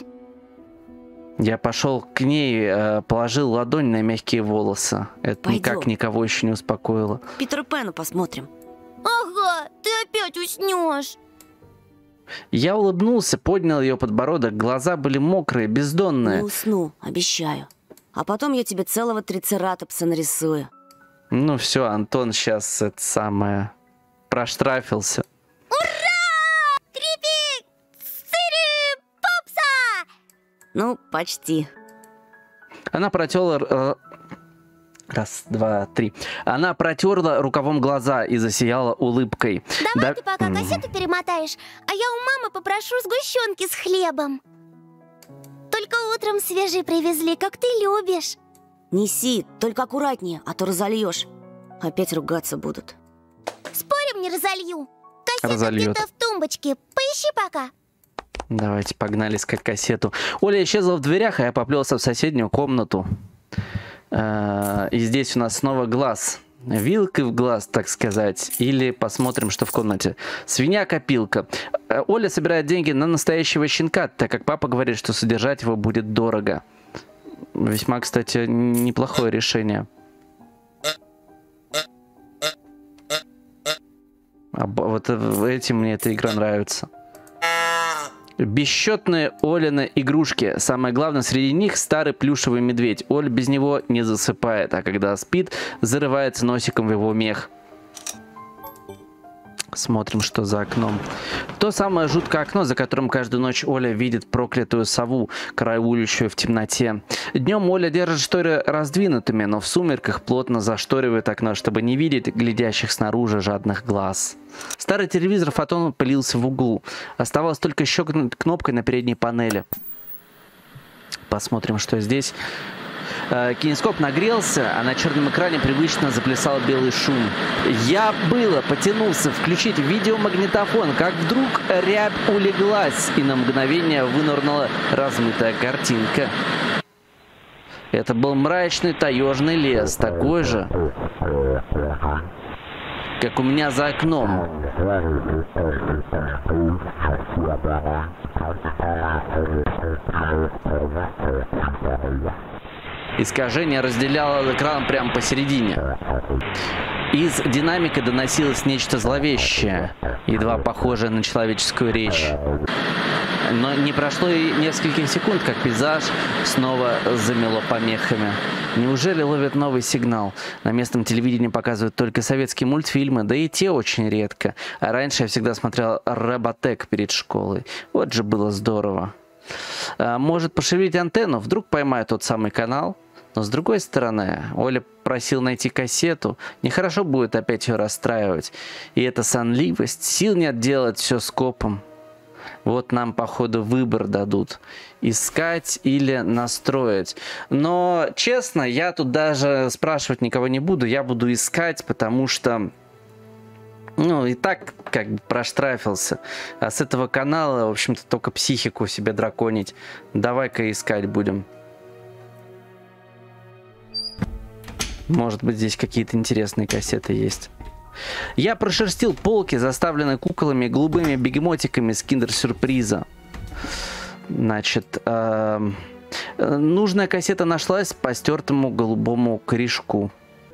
A: Я пошел к ней, положил ладонь на мягкие волосы. Это
F: Пойдем.
A: никак никого еще не успокоило.
F: Питера Пэна посмотрим.
D: Ага, ты опять уснешь.
A: Я улыбнулся, поднял ее подбородок. Глаза были мокрые, бездонные.
F: Не усну, обещаю. А потом я тебе целого трицератопса нарисую.
A: Ну все, Антон сейчас это самое проштрафился.
D: Ура! Трипи-цири-попса!
F: Ну, почти.
A: Она протерла... Раз, два, три. Она протерла рукавом глаза и засияла улыбкой.
D: Давай ты пока кассету перемотаешь, а я у мамы попрошу сгущенки с хлебом. Только утром свежий привезли, как ты любишь.
F: Неси, только аккуратнее, а то разольешь. Опять ругаться будут.
D: Спорим, не разолью. Кассета
A: Разольет.
D: где-то в тумбочке. Поищи пока.
A: Давайте, погнали искать кассету. Оля исчезла в дверях, а я поплелся в соседнюю комнату. И здесь у нас снова глаз. Вилкой в глаз, так сказать. Или посмотрим, что в комнате. Свинья-копилка. Оля собирает деньги на настоящего щенка, так как папа говорит, что содержать его будет дорого. Весьма, кстати, неплохое решение. Вот этим мне эта игра нравится. Бесчетные Олины игрушки. Самое главное, среди них старый плюшевый медведь. Оля без него не засыпает, а когда спит, зарывается носиком в его мех. Смотрим, что за окном. То самое жуткое окно, за которым каждую ночь Оля видит проклятую сову, караулющую в темноте. Днем Оля держит шторы раздвинутыми, но в сумерках плотно зашторивает окно, чтобы не видеть глядящих снаружи жадных глаз. Старый телевизор фотон пылился в углу. Оставалось только щелкнуть кнопкой на передней панели. Посмотрим, что здесь. Кинескоп нагрелся, а на черном экране привычно заплясал белый шум. Я было потянулся включить видеомагнитофон, как вдруг рябь улеглась, и на мгновение вынырнула размытая картинка. Это был мрачный таежный лес, такой же, как у меня за окном. Искажение разделяло экран прямо посередине. Из динамика доносилось нечто зловещее, едва похожее на человеческую речь. Но не прошло и нескольких секунд, как пейзаж снова замело помехами. Неужели ловят новый сигнал? На местном телевидении показывают только советские мультфильмы, да и те очень редко. А раньше я всегда смотрел Роботек перед школой. Вот же было здорово. Может пошевелить антенну, вдруг поймает тот самый канал. Но с другой стороны, Оля просил найти кассету. Нехорошо будет опять ее расстраивать. И эта сонливость, сил нет делать все скопом. Вот нам, походу, выбор дадут. Искать или настроить. Но, честно, я тут даже спрашивать никого не буду. Я буду искать, потому что Ну, и так как бы проштрафился. А с этого канала, в общем-то, только психику себе драконить. Давай-ка искать будем. Может быть, здесь какие-то интересные кассеты есть. Я прошерстил полки, заставленные куклами, голубыми бегемотиками с киндер-сюрприза. Значит, нужная кассета нашлась по стертому голубому корешку.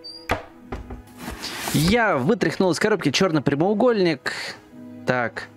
A: Я вытряхнул из коробки черный прямоугольник. Так.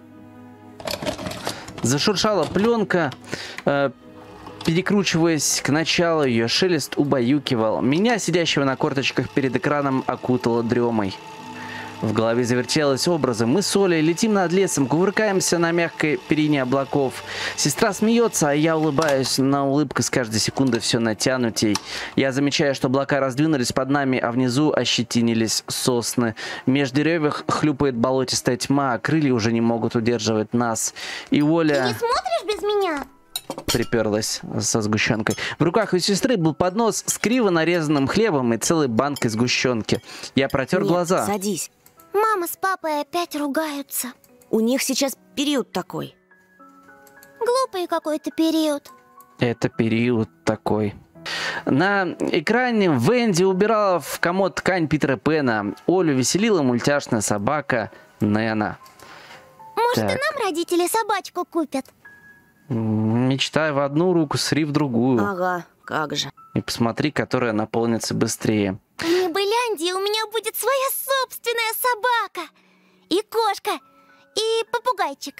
A: Зашуршала пленка. Перекручиваясь к началу, ее шелест убаюкивал. Меня, сидящего на корточках перед экраном, окутало дремой. В голове завертелось образы. Мы с Олей летим над лесом, кувыркаемся на мягкой перине облаков. Сестра смеется, а я улыбаюсь, но улыбка с каждой секундой все натянутей. Я замечаю, что облака раздвинулись под нами, а внизу ощетинились сосны. Меж деревьев хлюпает болотистая тьма, а крылья уже не могут удерживать нас. И Оля...
D: Ты не смотришь без меня?
A: Приперлась со сгущенкой. В руках у сестры был поднос с криво нарезанным хлебом и целой банкой сгущенки. Я протер глаза.
F: Садись.
D: Мама с папой опять ругаются.
F: У них сейчас период такой.
D: Глупый какой-то период.
A: Это период такой. На экране Венди убирала в комод ткань Питера Пэна. Олю веселила мультяшная собака Нэна.
D: Может,
A: Так.
D: и нам родители собачку купят?
A: Мечтай в одну руку, сри в другую.
F: Ага, как же.
A: И посмотри, которая наполнится быстрее.
D: В Небыляндии у меня будет своя собственная собака. И кошка. И попугайчик.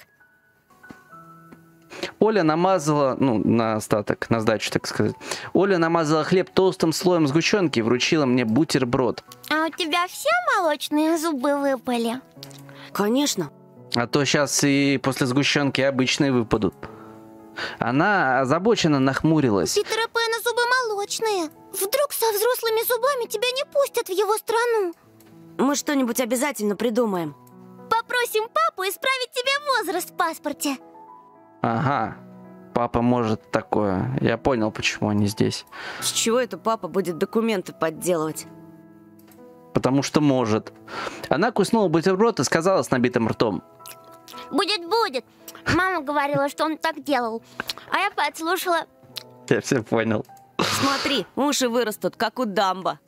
A: Оля намазала, ну, на остаток, на сдачу, так сказать. Оля намазала хлеб толстым слоем сгущенки и вручила мне бутерброд.
D: А у тебя все молочные зубы выпали?
F: Конечно.
A: А то сейчас и после сгущенки обычные выпадут. Она озабоченно нахмурилась.
D: Питера Пэна зубы молочные. Вдруг со взрослыми зубами тебя не пустят в его страну?
F: Мы что-нибудь обязательно придумаем.
D: Попросим папу исправить тебе возраст в паспорте.
A: Ага, папа может такое. Я понял, почему они здесь.
F: С чего это папа будет документы подделывать?
A: Потому что может. Она куснула бутерброд и сказала с набитым ртом.
D: Будет. Мама говорила, что он так делал. А я подслушала.
A: Я все понял.
F: Смотри, уши вырастут, как у Дамбо.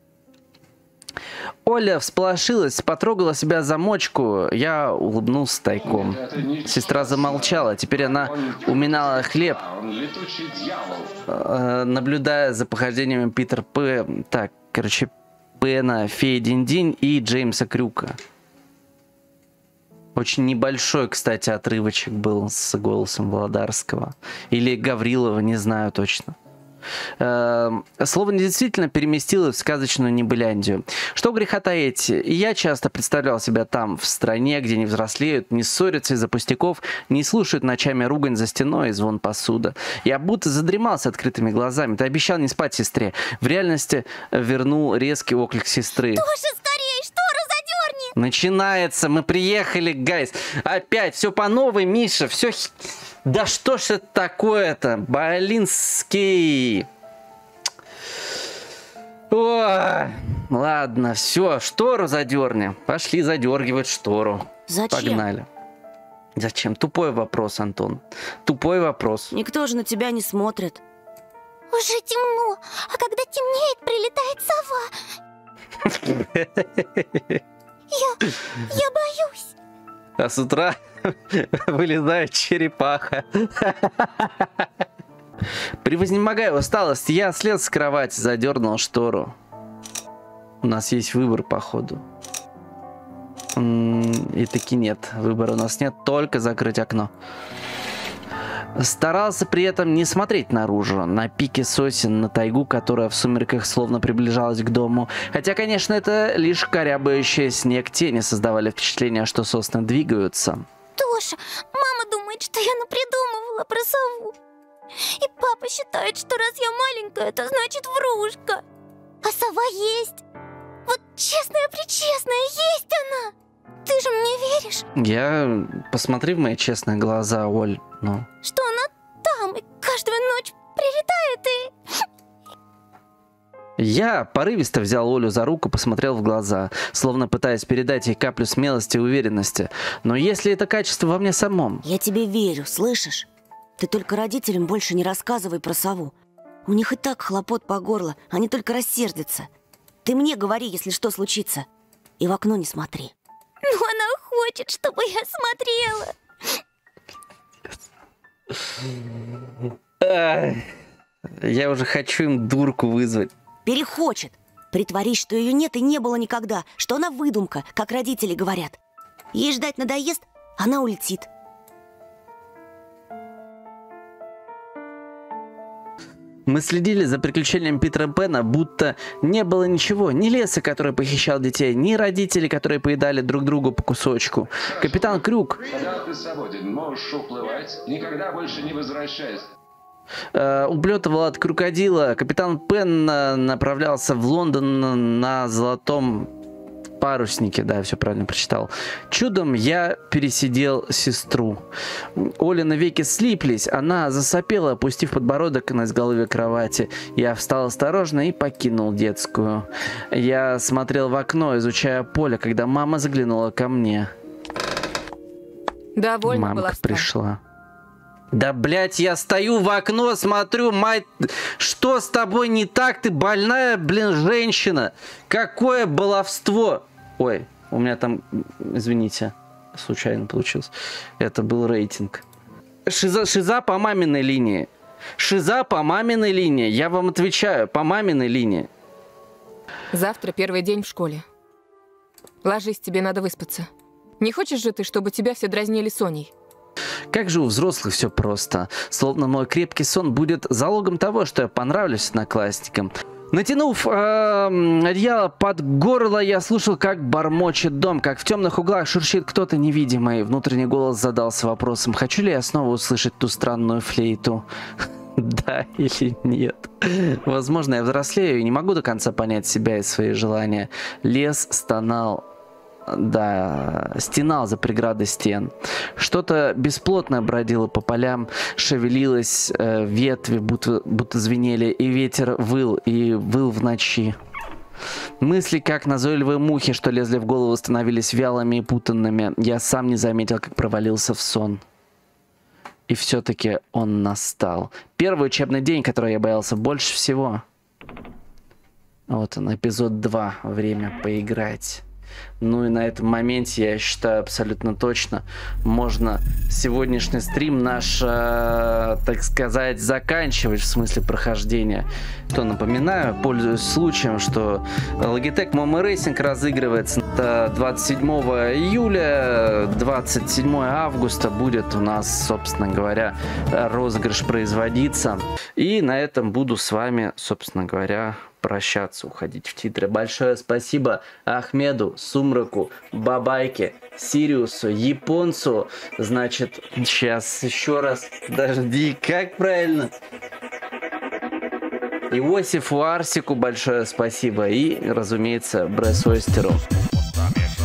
A: Оля всполошилась, потрогала себя за мочку. Я улыбнулся тайком. Сестра замолчала. Теперь она уминала хлеб, наблюдая за похождениями Питера Пэна, Феи Динь-Динь и Джеймса Крюка. Очень небольшой, кстати, отрывочек был с голосом Володарского. Или Гаврилова, не знаю точно. Слово действительно переместилось в сказочную Небыляндию. Что греха таить, и я часто представлял себя там, в стране, где не взрослеют, не ссорятся из-за пустяков, не слушают ночами ругань за стеной и звон посуда. Я будто задремал с открытыми глазами. Ты обещал не спать сестре. В реальности вернул резкий оклик сестры.
D: Тоже скорее, штору задерни!
A: Начинается, мы приехали, гайс. Опять все по новой, Миша, все... Да что ж это такое-то? Болинский. Ой, ладно, все, штору задерни. Пошли задергивать штору.
F: Зачем?
A: Погнали. Зачем? Тупой вопрос, Антон. Тупой вопрос.
F: Никто же на тебя не смотрит.
D: Уже темно, а когда темнеет, прилетает сова. Я боюсь.
A: А с утра вылезает черепаха. Превознемогая усталость, я слез с кровати, задернул штору. У нас есть выбор, походу. И таки нет. Выбора у нас нет, только закрыть окно. Старался при этом не смотреть наружу, на пике сосен, на тайгу, которая в сумерках словно приближалась к дому. Хотя, конечно, это лишь корябающие снег тени создавали впечатление, что сосны двигаются.
D: Тоша, мама думает, что я напридумывала про сову. И папа считает, что раз я маленькая, то значит врушка. А сова есть. Вот честная-пречестная, есть она. Ты же мне веришь?
A: Я... Посмотри в мои честные глаза, Оль. Ну.
D: Что она там и каждую ночь прилетает
A: Я порывисто взял Олю за руку, посмотрел в глаза, словно пытаясь передать ей каплю смелости и уверенности. Но если это качество во мне самом...
F: Я тебе верю, слышишь? Ты только родителям больше не рассказывай про сову. У них и так хлопот по горло, они только рассердятся. Ты мне говори, если что случится. И в окно не смотри.
D: Но она хочет, чтобы я смотрела.
A: Я уже хочу им дурку вызвать.
F: Перехочет. Притворись, что ее нет и не было никогда, что она выдумка, как родители говорят. Ей ждать надоест, она улетит.
A: Мы следили за приключением Питера Пэна, будто не было ничего. Ни леса, который похищал детей, ни родителей, которые поедали друг другу по кусочку. Капитан Крюк...
K: Когда ты свободен, можешь уплывать, никогда больше не возвращайся.
A: Ублетывал от крокодила. Капитан Пен направлялся в Лондон на золотом паруснике. Да, все правильно прочитал. Чудом я пересидел сестру. Олины веки слиплись. Она засопела, опустив подбородок на изголовье кровати. Я встал осторожно и покинул детскую. Я смотрел в окно, изучая поле, когда мама заглянула ко мне.
B: Довольно
A: Мамка
B: баловства.
A: пришла. Да, блядь, я стою в окно, смотрю, мать... Что с тобой не так? Ты больная, блин, женщина. Какое баловство. Ой, у меня там... Извините, случайно получилось. Это был рейтинг. Шиза по маминой линии. Шиза по маминой линии. Я вам отвечаю, по маминой линии.
B: Завтра первый день в школе. Ложись, тебе надо выспаться. Не хочешь же ты, чтобы тебя все дразнили Соней?
A: Как же у взрослых все просто. Словно мой крепкий сон будет залогом того, что я понравлюсь одноклассникам. Натянув одеяло под горло, я слушал, как бормочет дом, как в темных углах шуршит кто-то невидимый. Внутренний голос задался вопросом, хочу ли я снова услышать ту странную флейту. Да или нет? Возможно, я взрослею и не могу до конца понять себя и свои желания. Лес стонал. Да, стенал за преградой стен. Что-то бесплотное бродило по полям, шевелилось, ветви будто звенели, и ветер выл в ночи. Мысли, как назойливые мухи, что лезли в голову, становились вялыми и путанными. Я сам не заметил, как провалился в сон. И все-таки он настал. Первый учебный день, который я боялся больше всего. Вот он, эпизод 2. Время поиграть. Ну и на этом моменте, я считаю, абсолютно точно можно сегодняшний стрим наш, так сказать, заканчивать в смысле прохождения. То напоминаю, пользуясь случаем, что Logitech Momo Racing разыгрывается 27 июля, 27 августа будет у нас, собственно говоря, розыгрыш производиться. И на этом буду с вами, собственно говоря, прощаться, уходить в титры. Большое спасибо Ахмеду, Сумраку, Бабайке, Сириусу, Японцу. Значит, сейчас еще раз. Подожди, как правильно? Иосифу Арсику большое спасибо. И, разумеется, Бресойстеру.